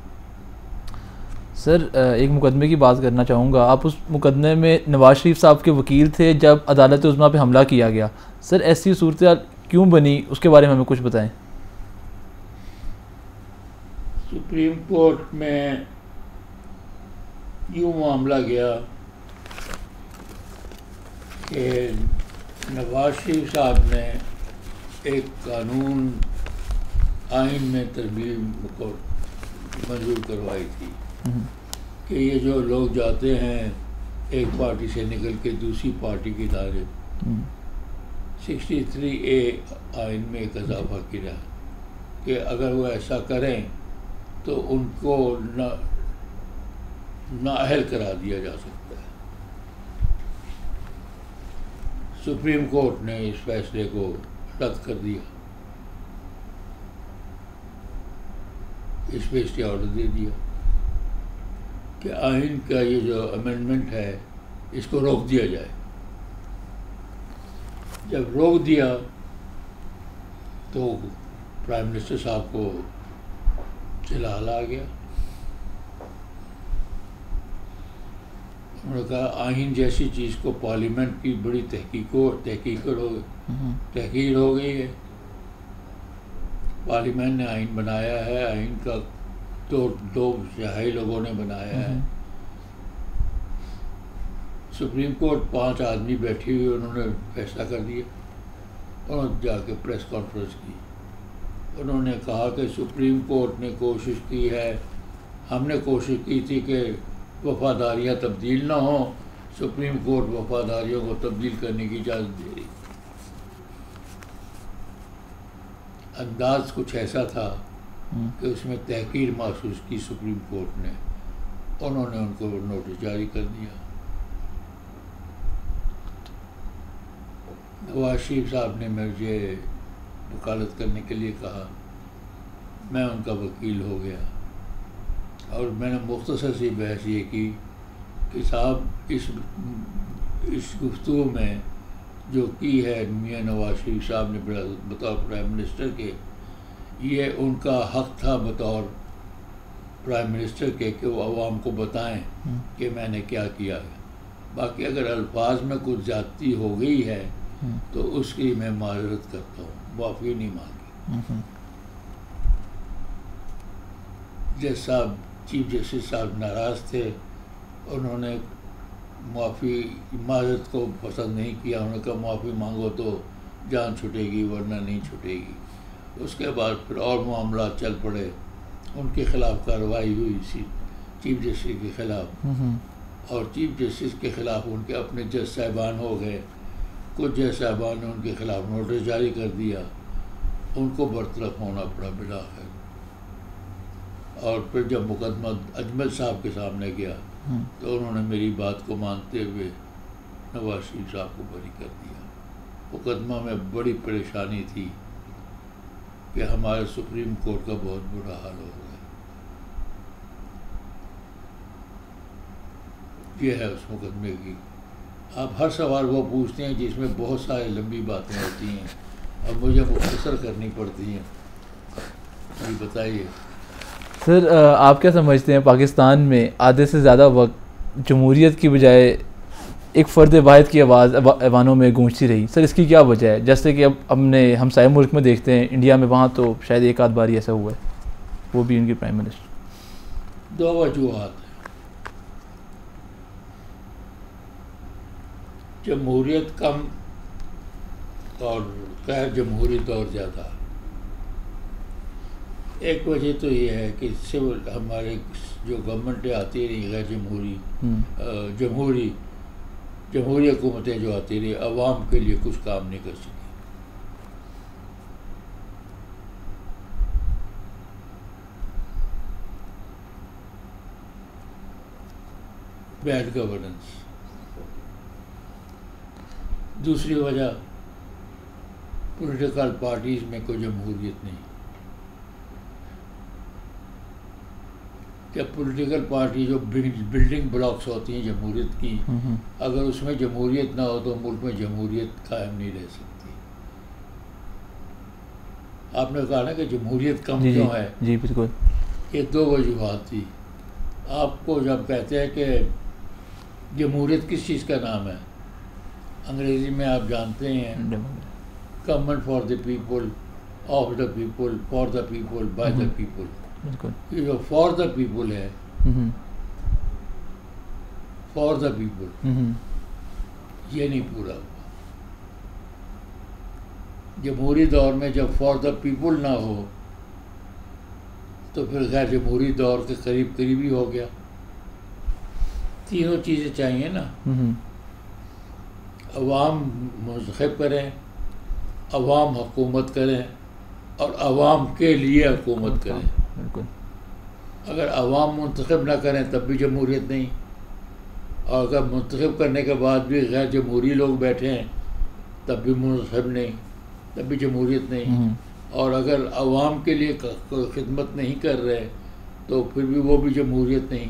سر ایک مقدمے کی بات کرنا چاہوں گا. آپ اس مقدمے میں نواز شریف صاحب کے وکیل تھے جب عدالت عظمیٰ پہ حملہ کیا گیا. سر ایسی صورتحال کیوں بنی، اس کے بارے میں ہمیں کچھ بتائیں. سپریم کورٹ میں یوں معاملہ گیا کہ نواز شریف صاحب نے ایک قانون آئین میں ترمیم کو منظور کروائی تھی کہ یہ جو لوگ جاتے ہیں ایک پارٹی سے نکل کے دوسری پارٹی کی جانب، 63A آئین میں ایک اضافہ کیا کہ اگر وہ ایسا کریں تو ان کو نااہل قرار دیا جا سکتا ہے. سپریم کورٹ نے اس فیصلے کو رد کر دیا. اس پہ اسٹے آرڈر دے دیا کہ آئین کا یہ جو امینڈمنٹ ہے اس کو روک دیا جائے. جب روک دیا تو پرائم منسٹر صاحب کو چلال آ گیا. انہوں نے کہا آئین جیسی چیز کو پارلیمنٹ کی بڑی تحقیر ہو گئی ہے. پارلیمنٹ نے آئین بنایا ہے, آئین کا دو تہائی لوگوں نے بنایا ہے. سپریم کورٹ 5 آدمی بیٹھی ہوئی, انہوں نے فیصلہ کر دیا. انہوں نے جا کے پریس کانفرنس کی, انہوں نے کہا کہ سپریم کورٹ نے کوشش کی ہے, ہم نے کوشش کی تھی کہ وفاداریاں تبدیل نہ ہوں, سپریم کورٹ وفاداریوں کو تبدیل کرنے کی اجازت دے رہی. انداز کچھ ایسا تھا کہ اس میں تحقیر محسوس کی سپریم کورٹ نے. انہوں نے ان کو نوٹس جاری کر دیا. نواز شریف صاحب نے مجھے وکالت کرنے کے لیے کہا, میں ان کا وکیل ہو گیا اور میں نے مختصر سی بحث یہ کی کہ صاحب اس گفتگو میں جو کی ہے میاں نواز شریف صاحب نے بطور پرائم منسٹر کے, یہ ان کا حق تھا بطور پرائم منسٹر کے کہ وہ عوام کو بتائیں کہ میں نے کیا کیا ہے. باقی اگر الفاظ میں کچھ زیادتی ہو گئی ہے تو اس کی میں معذرت کرتا ہوں, معافی نہیں مانگی. جج صاحب, چیف جسٹس صاحب ناراض تھے, انہوں نے معذرت کو پسند نہیں کیا. انہوں نے کہا معافی مانگو تو جان چھٹے گی ورنہ نہیں چھٹے گی. اس کے بعد پھر اور معاملات چل پڑے, ان کے خلاف کارروائی ہوئی چیف جسٹس کے خلاف, اور چیف جسٹس کے خلاف ان کے اپنے جج صاحبان ہو گئے. کچھ جج صاحبان نے ان کے خلاف نوٹس جاری کر دیا, ان کو برطرف ہونا پڑا بلاخر. اور پھر جب مقدمہ اجمل صاحب کے سامنے گیا تو انہوں نے میری بات کو مانتے ہوئے نواز شریف صاحب کو بری کر دیا. مقدمہ میں بڑی پریشانی تھی کہ ہمارے سپریم کورٹ کا بہت برا حال ہو گیا. یہ ہے اس مقدمے کی. آپ ہر سوال وہ پوچھتے ہیں جس میں بہت ساری لمبی باتیں ہوتی ہیں اور مجھے مختصر کرنی پڑتی ہیں. جی بتائیے سر, آپ کیا سمجھتے ہیں پاکستان میں آدھے سے زیادہ وقت جمہوریت کی بجائے ایک فرد واحد کی آواز ایوانوں میں گونجتی رہی. سر اس کی کیا وجہ ہے؟ جیسے کہ اب ہم نے ہمسائے ملک میں دیکھتے ہیں, انڈیا میں وہاں تو شاید ایک آدھ بار ایسا ہوا ہے, وہ بھی ان کے پرائم منسٹر. 2 وجوہات ہیں. جمہوریت کم اور غیر جمہوری دور زیادہ. ایک وجہ تو یہ ہے کہ سول ہمارے جو گورنمنٹیں آتی رہی غیر جمہوری حکومتیں جو آتی رہی, عوام کے لیے کچھ کام نہیں کر سکی. Bad governance. دوسری وجہ پولیٹیکل پارٹیز میں کوئی جمہوریت نہیں. جب پولیٹیکل پارٹی جو بلڈنگ بلاکس ہوتی ہیں جمہوریت کی, اگر اس میں جمہوریت نہ ہو تو ملک میں جمہوریت قائم نہیں رہ سکتی. آپ نے کہا نا کہ جمہوریت کم کیوں ہے؟ جی بالکل. یہ 2 وجوہات تھی. آپ کو جب کہتے ہیں کہ جمہوریت کس چیز کا نام ہے, انگریزی میں آپ جانتے ہیں government for the people, of the people, for the people, by the people. یہ جو فار دا پیپل ہے, فار دا پیپل, یہ نہیں پورا ہوا. جمہوری دور میں جب فار دا پیپل نہ ہو تو پھر غیر جمہوری دور کے قریب ہی ہو گیا. تینوں چیزیں چاہیے نا, عوام منتخب کریں, عوام حکومت کریں اور عوام کے لیے حکومت کریں. اگر عوام منتخب نہ کریں تب بھی جمہوریت نہیں, اور اگر منتخب کرنے کے بعد بھی غیر جمہوری لوگ بیٹھے ہیں تب بھی منتخب نہیں, تب بھی جمہوریت نہیں. اور اگر عوام کے لیے کوئی خدمت نہیں کر رہے تو پھر بھی وہ بھی جمہوریت نہیں.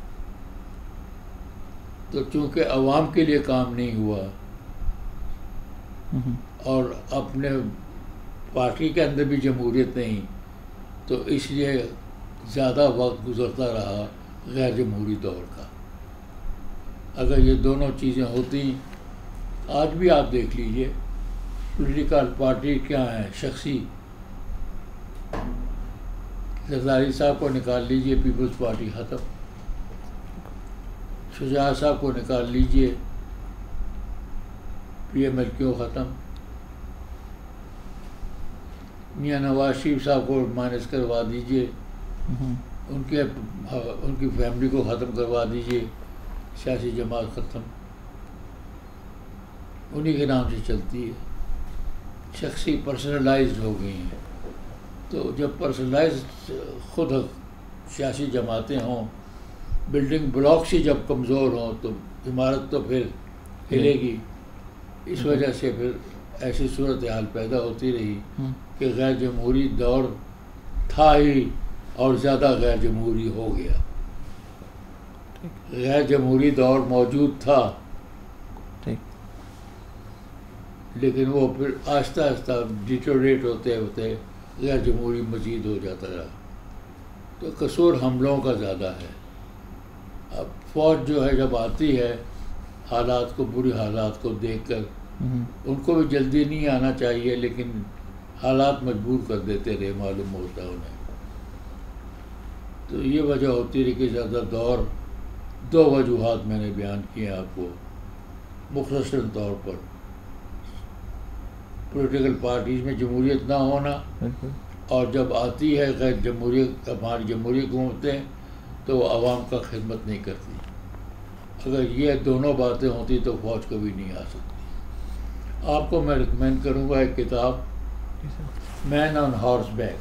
تو چونکہ عوام کے لیے کام نہیں ہوا اور اپنے پارٹی کے اندر بھی جمہوریت نہیں، تو اس لیے زیادہ وقت گزرتا رہا غیر جمہوری دور کا. اگر یہ دونوں چیزیں ہوتی، آج بھی آپ دیکھ لیجئے پولیٹیکل پارٹی کیا ہیں، شخصی. زرداری صاحب کو نکال لیجئے، پیپلز پارٹی ختم. شجاع صاحب کو نکال لیجئے، پی ایم ایل کیو ختم. میاں نواز شریف صاحب کو مائنس کروا دیجئے، ان کی فیملی کو ختم کروا دیجئے، سیاسی جماعت ختم. انہی کے نام سے چلتی ہے. شخصی پرسنلائزڈ ہو گئی ہیں. تو جب پرسنلائزڈ خود سیاسی جماعتیں ہوں، بلڈنگ بلاکس ہی جب کمزور ہوں تو عمارت تو پھر ہلے گی. اس وجہ سے پھر ایسی صورتحال پیدا ہوتی رہی کہ غیر جمہوری دور تھا ہی اور زیادہ غیر جمہوری ہو گیا. غیر جمہوری دور موجود تھا لیکن وہ پھر آہستہ آہستہ ڈیٹوریٹ ہوتے ہوتے غیر جمہوری مزید ہو جاتا رہا. تو قصور ہم لوگوں کا زیادہ ہے. اب فوج جو ہے جب آتی ہے حالات کو، بری حالات کو دیکھ کر، ان کو بھی جلدی نہیں آنا چاہیے لیکن حالات مجبور کر دیتے رہے، معلوم ہوتا ہے انہیں. تو یہ وجہ ہوتی رہی کہ زیادہ دور، دو وجوہات میں نے بیان کیے ہیں آپ کو مختصر طور پر. پولیٹیکل پارٹیز میں جمہوریت نہ ہونا، اور جب آتی ہے غیر جمہوری ہماری جمہوری حکومتیں تو وہ عوام کا خدمت نہیں کرتی. اگر یہ دونوں باتیں ہوتی تو فوج کبھی نہیں آ سکتی. آپ کو میں ریکمینڈ کروں گا ایک کتاب، مین آن ہارس بیک،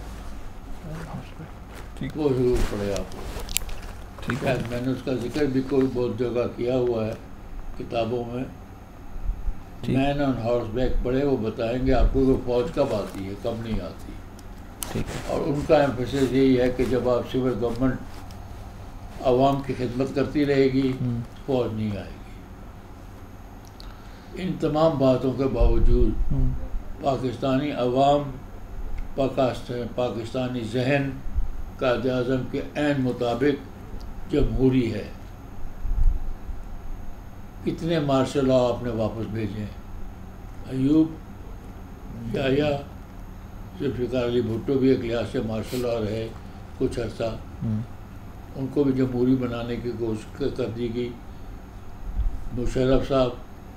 وہ ضرور پڑھے آپ کو. میں نے اس کا ذکر بھی کوئی بہت جگہ کیا ہوا ہے کتابوں میں. مین آن ہارس بیک پڑھے، وہ بتائیں گے آپ کو کہ فوج کب آتی ہے کب نہیں آتی. اور ان کا ایمفیسس یہی ہے کہ جب آپ سول گورنمنٹ عوام کی خدمت کرتی رہے گی فوج نہیں آئے گی. ان تمام باتوں کے باوجود پاکستانی عوام، پاکستانی ذہن قائد اعظم کے عین مطابق جمہوری ہے. کتنے مارشل لا آپ نے واپس بھیجے ہیں؟ ایوب، یحییٰ، ذوالفقار علی بھٹو بھی ایک لحاظ سے مارشل لا رہے کچھ عرصہ، ان کو بھی جمہوری بنانے کی کوشش کر دی گئی. مشرف صاحب،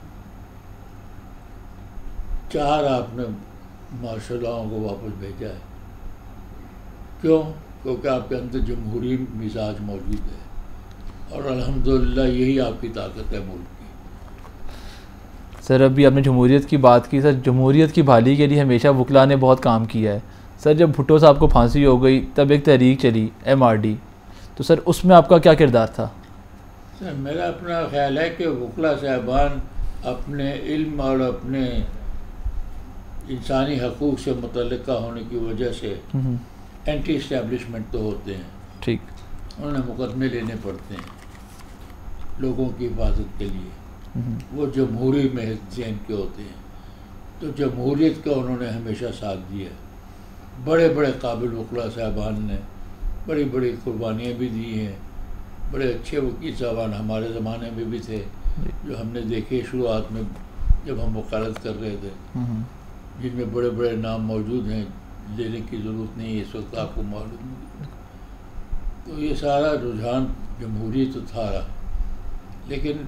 4 آپ نے مارشل لاؤں کو واپس بھیجا ہے. کیوں؟ کیونکہ آپ کے اندر جمہوری مزاج موجود ہے، اور الحمدللہ یہی آپ کی طاقت ہے ملک کی. سر ابھی آپ نے جمہوریت کی بات کی. سر جمہوریت کی بحالی کے لیے ہمیشہ وکلا نے بہت کام کیا ہے. سر جب بھٹو صاحب کو پھانسی ہو گئی تب ایک تحریک چلی MRD، تو سر اس میں آپ کا کیا کردار تھا؟ سر میرا اپنا خیال ہے کہ وکلا صاحبان اپنے علم اور اپنے انسانی حقوق سے متعلقہ ہونے کی وجہ سے اینٹی اسٹیبلشمنٹ تو ہوتے ہیں. ٹھیک. انہیں مقدمے لینے پڑتے ہیں لوگوں کی حفاظت کے لیے. وہ جمہوری محض ذہن کے ہوتے ہیں. تو جمہوریت کا انہوں نے ہمیشہ ساتھ دیا. بڑے بڑے قابل وکلا صاحبان نے بڑی بڑی قربانیاں بھی دی ہیں. بڑے اچھے وکیل صاحبان ہمارے زمانے میں بھی تھے جو ہم نے دیکھے شروعات میں جب ہم وکالت کر رہے تھے، جن میں بڑے بڑے نام موجود ہیں، لینے کی ضرورت نہیں ہے اس وقت آپ کو معلوم. تو یہ سارا رجحان جمہوری تو تھا، لیکن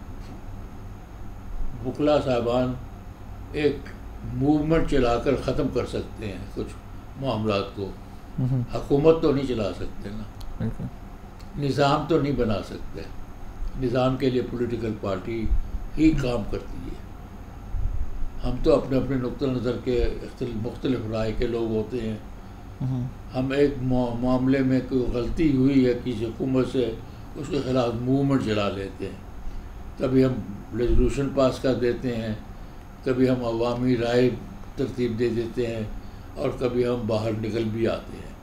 وکلا صاحبان ایک موومنٹ چلا کر ختم کر سکتے ہیں کچھ معاملات کو. حکومت تو نہیں چلا سکتے نا، نظام تو نہیں بنا سکتے. نظام کے لیے پولیٹیکل پارٹی ہی کام کرتی ہے. ہم تو اپنے اپنے نقطہ نظر کے مختلف رائے کے لوگ ہوتے ہیں. ہم ایک معاملے میں کوئی غلطی ہوئی ہے کسی حکومت سے، اس کے خلاف موومنٹ چلا لیتے ہیں. کبھی ہم ریزولوشن پاس کر دیتے ہیں، کبھی ہم عوامی رائے ترتیب دے دیتے ہیں، اور کبھی ہم باہر نکل بھی آتے ہیں،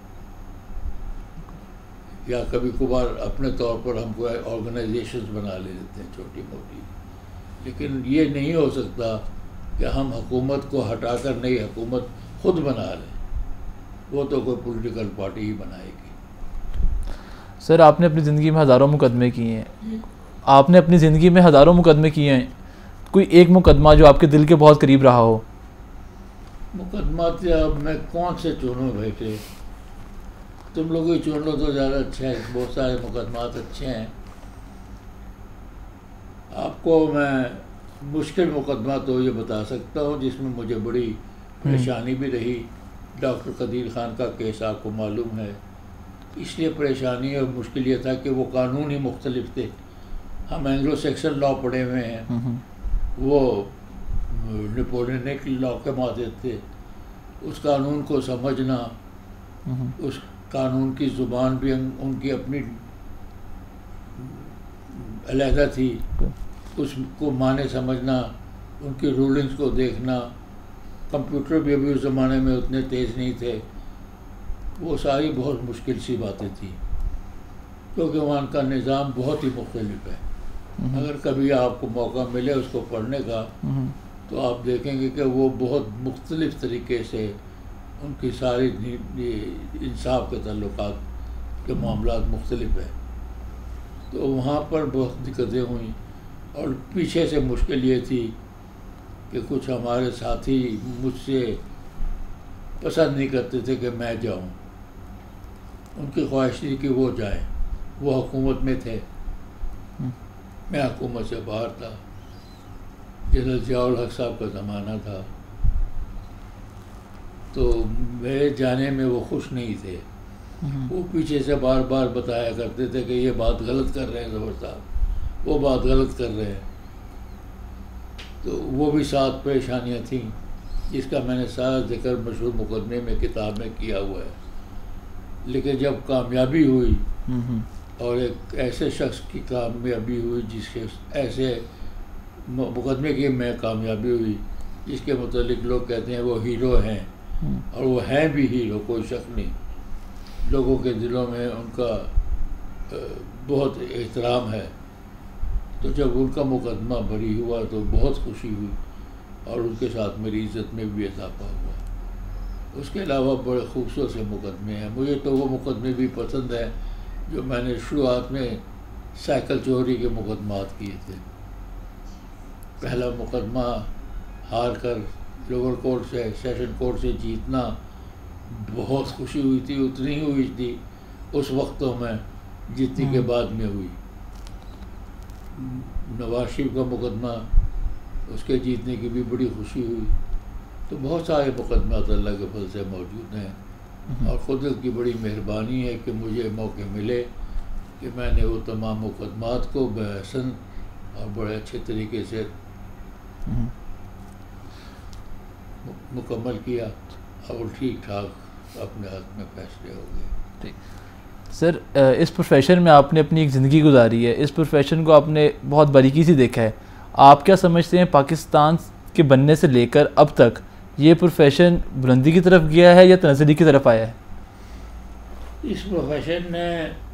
یا کبھی کبھار اپنے طور پر ہم کوئی آرگنائزیشنز بنا لیتے ہیں چھوٹی موٹی، لیکن یہ نہیں ہو سکتا کہ ہم حکومت کو ہٹا کر نئی حکومت خود بنا لیں، وہ تو کوئی پولیٹیکل پارٹی ہی بنائے گی۔ سر آپ نے اپنی زندگی میں ہزاروں مقدمے کیے ہیں، آپ نے اپنی زندگی میں ہزاروں مقدمے کیے ہیں، کوئی ایک مقدمہ جو آپ کے دل کے بہت قریب رہا ہو؟ مقدمات اب میں کون سے چنوں بیٹے، تم لوگ ہی چن لو تو زیادہ اچھا ہے، بہت سارے مقدمات اچھے ہیں۔ آپ کو میں مشکل مقدمہ تو یہ بتا سکتا ہوں جس میں مجھے بڑی پریشانی بھی رہی، ڈاکٹر قدیر خان کا کیس آپ کو معلوم ہے۔ اس لیے پریشانی اور مشکل یہ تھا کہ وہ قانون ہی مختلف تھے، ہم اینگلو سیکسن لا پڑھے ہوئے ہیں، وہ نیپولینک لا کے ماتحت تھے، اس قانون کو سمجھنا، اس قانون کی زبان بھی ان کی اپنی علیحدہ تھی، اس کو معنی سمجھنا، ان کی رولنگز کو دیکھنا، کمپیوٹر بھی ابھی اس زمانے میں اتنے تیز نہیں تھے، وہ ساری بہت مشکل سی باتیں تھیں، کیونکہ وہاں کا نظام بہت ہی مختلف ہے۔ اگر کبھی آپ کو موقع ملے اس کو پڑھنے کا تو آپ دیکھیں گے کہ وہ بہت مختلف طریقے سے ان کی ساری انصاف کے تعلقات کے معاملات مختلف ہیں، تو وہاں پر بہت دقتیں ہوئیں۔ اور پیچھے سے مشکل یہ تھی کہ کچھ ہمارے ساتھی مجھ سے پسند نہیں کرتے تھے کہ میں جاؤں، ان کی خواہش تھی کہ وہ جائیں، وہ حکومت میں تھے، میں حکومت سے باہر تھا، جنرل ضیاء الحق صاحب کا زمانہ تھا، تو میرے جانے میں وہ خوش نہیں تھے، وہ پیچھے سے بار بار بتایا کرتے تھے کہ یہ بات غلط کر رہے ہیں ظفر صاحب، وہ بات غلط کر رہے ہیں، تو وہ بھی ساتھ پریشانیاں تھیں جس کا میں نے سارا ذکر مشہور مقدمے میں کتاب میں کیا ہوا ہے۔ لیکن جب کامیابی ہوئی اور ایک ایسے شخص کی کامیابی ہوئی جس کے ایسے مقدمے کی میں کامیابی ہوئی جس کے متعلق لوگ کہتے ہیں وہ ہیرو ہیں، اور وہ ہیں بھی ہیرو، کوئی شک نہیں، لوگوں کے دلوں میں ان کا بہت احترام ہے، تو جب ان کا مقدمہ بری ہوا تو بہت خوشی ہوئی اور ان کے ساتھ میری عزت میں بھی اضافہ ہوا۔ اس کے علاوہ بڑے خوبصورت سے مقدمے ہیں، مجھے تو وہ مقدمے بھی پسند ہیں جو میں نے شروعات میں سائیکل چوری کے مقدمات کیے تھے۔ پہلا مقدمہ ہار کر لوور کورٹ سے سیشن کورٹ سے جیتنا، بہت خوشی ہوئی تھی، اتنی ہی ہوئی تھی اس وقتوں میں جتنی کے بعد میں ہوئی۔ نواز شریف کا مقدمہ، اس کے جیتنے کی بھی بڑی خوشی ہوئی، تو بہت سارے مقدمات اللہ کے فضل سے موجود ہیں، اور قدرت کی بڑی مہربانی ہے کہ مجھے موقع ملے کہ میں نے وہ تمام مقدمات کو بحسن اور بڑے اچھے طریقے سے مکمل کیا، اور ٹھیک ٹھاک اپنے حق میں فیصلے ہو گئے۔ سر اس پروفیشن میں آپ نے اپنی ایک زندگی گزاری ہے، اس پروفیشن کو آپ نے بہت باریکی سے دیکھا ہے، آپ کیا سمجھتے ہیں پاکستان کے بننے سے لے کر اب تک یہ پروفیشن بلندی کی طرف گیا ہے یا تنزلی کی طرف آیا ہے؟ اس پروفیشن نے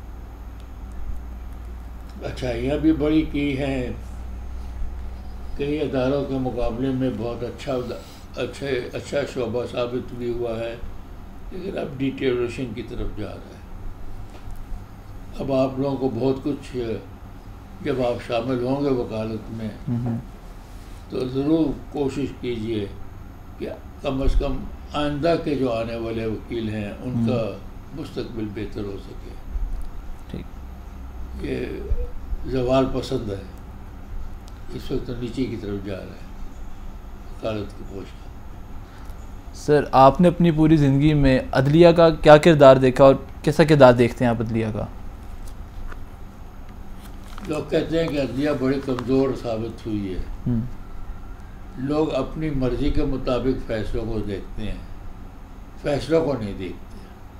اچھائیاں بھی بڑی کی ہیں، کئی اداروں کے مقابلے میں بہت اچھا شعبہ ثابت بھی ہوا ہے، لیکن اب ڈیٹیریشن کی طرف جا رہا ہے۔ اب آپ لوگوں کو بہت کچھ، جب آپ شامل ہوں گے وکالت میں تو ضرور کوشش کیجئے کہ کم از کم آئندہ کے جو آنے والے وکیل ہیں ان کا مستقبل بہتر ہو سکے۔ یہ زوال پسند ہے، اس وقت نیچے کی طرف جا رہا ہے وکالت کی پوسٹ۔ سر آپ نے اپنی پوری زندگی میں عدلیہ کا کیا کردار دیکھا اور کیسا کردار دیکھتے ہیں آپ عدلیہ کا؟ لوگ کہتے ہیں کہ عدلیہ بڑی کمزور ثابت ہوئی ہے، لوگ اپنی مرضی کے مطابق فیصلوں کو دیکھتے ہیں، فیصلوں کو نہیں دیکھتے۔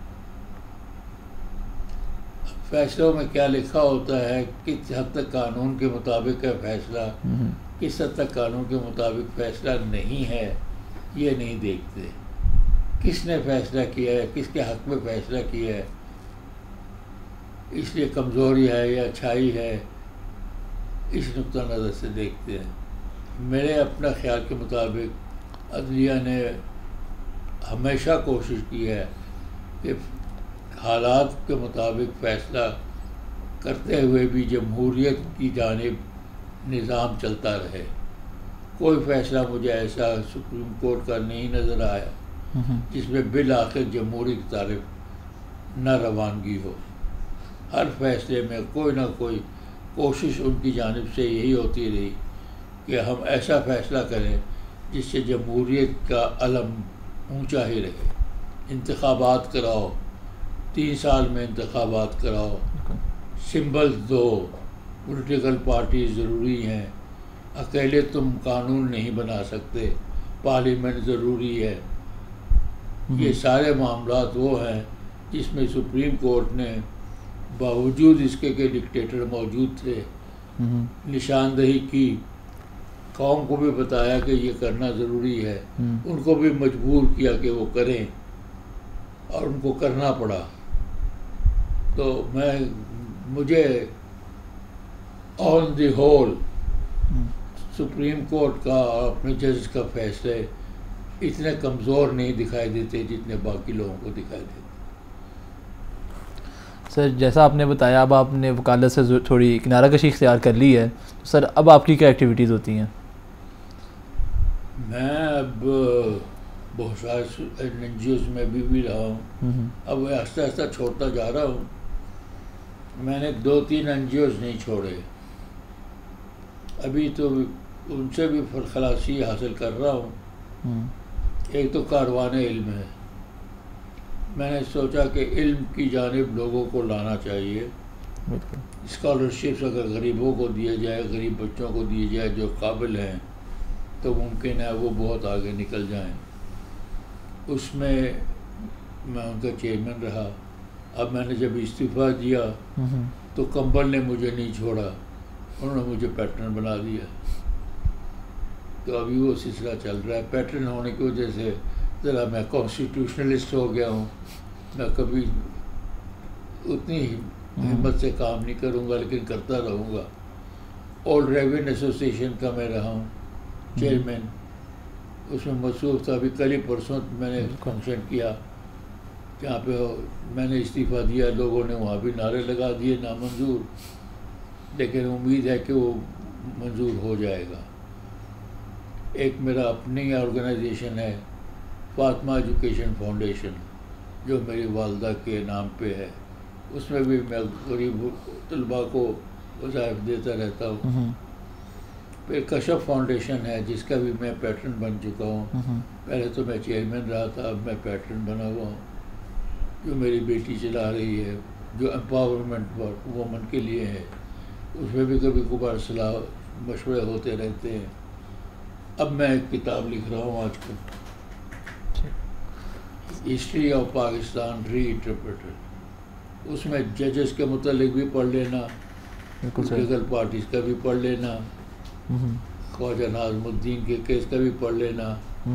فیصلوں میں کیا لکھا ہوتا ہے، کس حد تک قانون کے مطابق ہے فیصلہ، کس حد تک قانون کے مطابق فیصلہ نہیں ہے، یہ نہیں دیکھتے۔ کس نے فیصلہ کیا ہے، کس کے حق میں فیصلہ کیا ہے، اس لیے کمزوری ہے یا اچھائی ہے، اس نقطہ نظر سے دیکھتے ہیں. میرے اپنا خیال کے مطابق عدلیہ نے ہمیشہ کوشش کی ہے کہ حالات کے مطابق فیصلہ کرتے ہوئے بھی جمہوریت کی جانب نظام چلتا رہے. کوئی فیصلہ مجھے ایسا سپریم کورٹ کا نہیں نظر آیا جس میں بالآخر جمہوری کی طرف نہ روانگی ہو. ہر فیصلے میں کوئی نہ کوئی کوشش ان کی جانب سے یہی ہوتی رہی کہ ہم ایسا فیصلہ کریں جس سے جمہوریت کا علم اونچا ہی رہے. انتخابات کراؤ، 3 سال میں انتخابات کراؤ، سمبلز دو، پولیٹیکل پارٹیز ضروری ہیں، اکیلے تم قانون نہیں بنا سکتے، پارلیمنٹ ضروری ہے. یہ سارے معاملات وہ ہیں جس میں سپریم کورٹ نے باوجود اس کے کہ ڈکٹیٹر موجود تھے نشاندہی کی، قوم کو بھی بتایا کہ یہ کرنا ضروری ہے، ان کو بھی مجبور کیا کہ وہ کریں اور ان کو کرنا پڑا. تو مجھے on the whole supreme court کا اور اپنے جج کا فیصلے اتنے کمزور نہیں دکھائی دیتے جتنے باقی لوگوں کو دکھائی دیتے. سر جیسا آپ نے بتایا اب آپ نے وکالت سے تھوڑی کنارہ کشی اختیار کر لی ہے، تو سر اب آپ کی کیا ایکٹیویٹیز ہوتی ہیں؟ میں اب بہت سارے NGOs میں بھی رہا ہوں، اب آہستہ آہستہ چھوڑتا جا رہا ہوں. میں نے 2-3 NGOs نہیں چھوڑے، ابھی تو ان سے بھی خلاصی حاصل کر رہا ہوں. ایک تو کاروان علم ہے، میں نے سوچا کہ علم کی جانب لوگوں کو لانا چاہیے. اسکالرشپس اگر غریبوں کو دیا جائے، غریب بچوں کو دیے جائے جو قابل ہیں، تو ممکن ہے وہ بہت آگے نکل جائیں. اس میں میں ان کا چیئرمین رہا. اب میں نے جب استعفیٰ دیا تو کمبل نے مجھے نہیں چھوڑا، انہوں نے مجھے پیٹرن بنا دیا. تو ابھی وہ سلسلہ چل رہا ہے. پیٹرن ہونے کی وجہ سے ذرا میں کانسٹیٹیوشنلسٹ ہو گیا ہوں. میں کبھی اتنی ہمت سے کام نہیں کروں گا لیکن کرتا رہوں گا. اولڈ ریون ایسوسیشن کا میں رہا ہوں چیئرمین، اس میں مصروف تھا. ابھی کل ہی پرسوں میں نے فنکشن کیا جہاں پہ میں نے استعفیٰ دیا، لوگوں نے وہاں بھی نعرے لگا دیے نامنظور، لیکن امید ہے کہ وہ منظور ہو جائے گا. ایک میرا اپنی آرگنائزیشن ہے فاطمہ ایجوکیشن فاؤنڈیشن جو میری والدہ کے نام پہ ہے، اس میں بھی میں غریب طلباء کو وظائف دیتا رہتا ہوں. پھر کشف فاؤنڈیشن ہے جس کا بھی میں پیٹرن بن چکا ہوں. پہلے تو میں چیئرمین رہا تھا، اب میں پیٹرن بنا ہوا ہوں، جو میری بیٹی چلا رہی ہے، جو امپاورمنٹ وومن کے لیے ہے. اس میں بھی کبھی کبھار صلاح مشورے ہوتے رہتے ہیں. اب میں ایک کتاب لکھ رہا ہوں آج کل، history of Pakistan reinterpreted. اس میں ججز کے متعلق بھی پڑھ لینا، پولیٹیکل پارٹیز کا بھی پڑھ لینا، خواجہ ناظم الدین کے کیس کا بھی پڑھ لینا،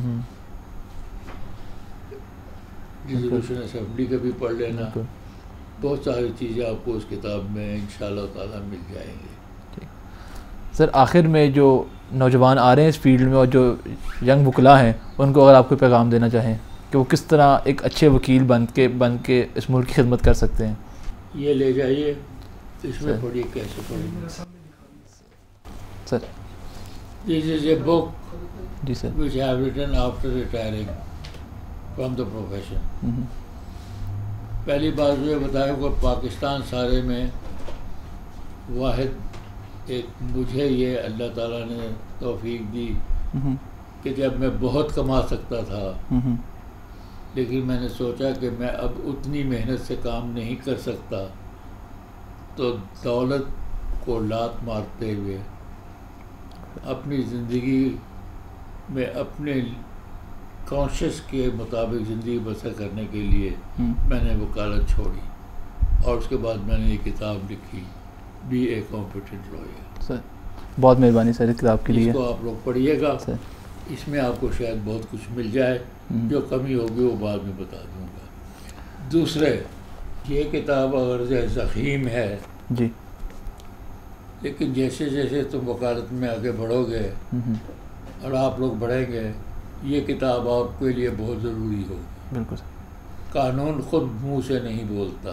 ریزولوشن اسمبلی کا بھی پڑھ لینا. بہت ساری چیزیں آپ کو اس کتاب میں انشاءاللہ تعالیٰ مل جائیں گے. سر آخر میں جو نوجوان آ رہے ہیں اس فیلڈ میں اور جو ینگ وکلا ہیں ان کو اگر آپ کو پیغام دینا چاہیں کہ وہ کس طرح ایک اچھے وکیل بن کے اس ملک کی خدمت کر سکتے ہیں؟ یہ لے جائیے، اس میں پڑھیے کیسے پڑھیں. سر دس از اے بک جی سر which I have written after retiring from the profession. پہلی بات یہ بتایا کہ پاکستان سارے میں واحد ایک مجھے یہ اللہ تعالیٰ نے توفیق دی کہ جب میں بہت کما سکتا تھا لیکن میں نے سوچا کہ میں اب اتنی محنت سے کام نہیں کر سکتا، تو دولت کو لات مارتے ہوئے اپنی زندگی میں اپنے کانشیس کے مطابق زندگی بسر کرنے کے لیے میں نے وکالت چھوڑی، اور اس کے بعد میں نے یہ کتاب لکھی، be a competent lawyer. Sir بہت مہربانی سر اس کتاب کے لیے. اس کو آپ لوگ پڑھیے گا، اس میں آپ کو شاید بہت کچھ مل جائے. جو کمی ہوگی وہ بعد میں بتا دوں گا. دوسرے یہ کتاب اگر ضخیم ہے جی، لیکن جیسے جیسے تم وکالت میں آگے بڑھو گے اور آپ لوگ بڑھیں گے یہ کتاب آپ کے لیے بہت ضروری ہوگی. بالکل. قانون خود منہ سے نہیں بولتا.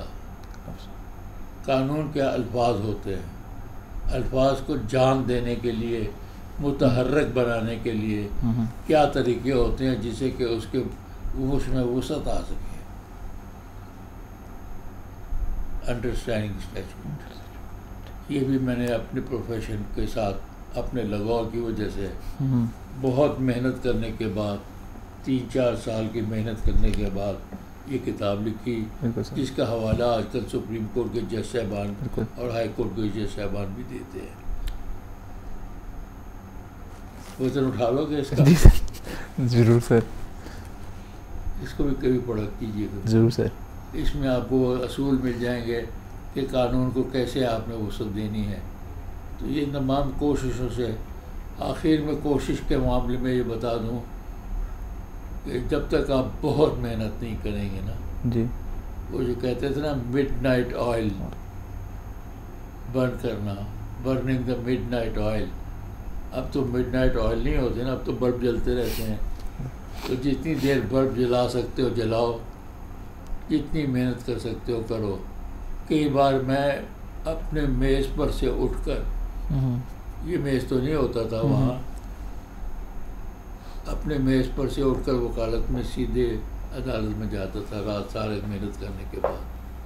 قانون کیا الفاظ ہوتے ہیں. الفاظ کو جان دینے کے لیے، متحرک بنانے کے لیے کیا طریقے ہوتے ہیں جسے کہ اس کے اس میں وسعت آ سکے. انڈرسٹینڈنگ اسٹیچمنٹ یہ بھی میں نے اپنے پروفیشن کے ساتھ اپنے لگاؤ کی وجہ سے بہت محنت کرنے کے بعد 3-4 سال کی محنت کرنے کے بعد یہ کتاب لکھی، جس کا حوالہ آج کل سپریم کورٹ کے جج صاحبان اور ہائی کورٹ کے جج صاحبان بھی دیتے ہیں. وزن اٹھا لو گے اس کا؟ ضرور سر. اس کو بھی کبھی پڑھا کیجیے گا. ضرور سر. اس میں آپ کو اصول مل جائیں گے کہ قانون کو کیسے آپ نے وسعت دینی ہے. تو یہ تمام کوششوں سے آخر میں کوشش کے معاملے میں یہ بتا دوں کہ جب تک آپ بہت محنت نہیں کریں گے نا جی، وہ جو کہتے تھے نا مڈ نائٹ آئل برن کرنا، burning the midnight oil. اب تو مڈ نائٹ آئل نہیں ہوتے نا، اب تو بلب جلتے رہتے ہیں. تو جتنی دیر بلب جلا سکتے ہو جلاؤ، جتنی محنت کر سکتے ہو کرو. کئی بار میں اپنے میز پر سے اٹھ کر، یہ میز تو نہیں ہوتا تھا وہاں، اپنے میز پر سے اٹھ کر وکالت میں سیدھے عدالت میں جاتا تھا رات سارے محنت کرنے کے بعد.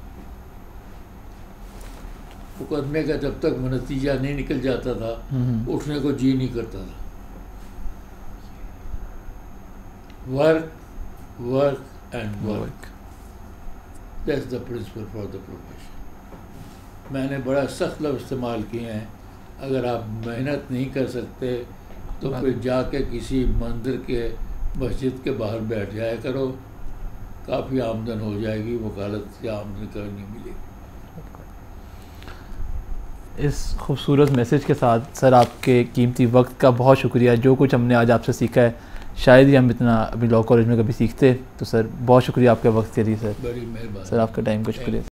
مقدمے کا جب تک نتیجہ نہیں نکل جاتا تھا اٹھنے کو جی نہیں کرتا تھا. Work work and work, that's the principle for the profession. میں نے بڑا سخت لفظ استعمال کیے ہیں. اگر آپ محنت نہیں کر سکتے تو پھر جا کے کسی مندر کے مسجد کے باہر بیٹھ جایا کرو، کافی آمدن ہو جائے گی. وکالت سے آمدن کرنی ملے گی. اس خوبصورت میسیج کے ساتھ سر آپ کے قیمتی وقت کا بہت شکریہ. جو کچھ ہم نے آج آپ سے سیکھا ہے شاید ہی ہم اتنا ابھی لاء کالج میں کبھی سیکھتے. تو سر بہت شکریہ آپ کے وقت کے لیے. سر بڑی مہربانی. سر آپ کا ٹائم کا شکریہ.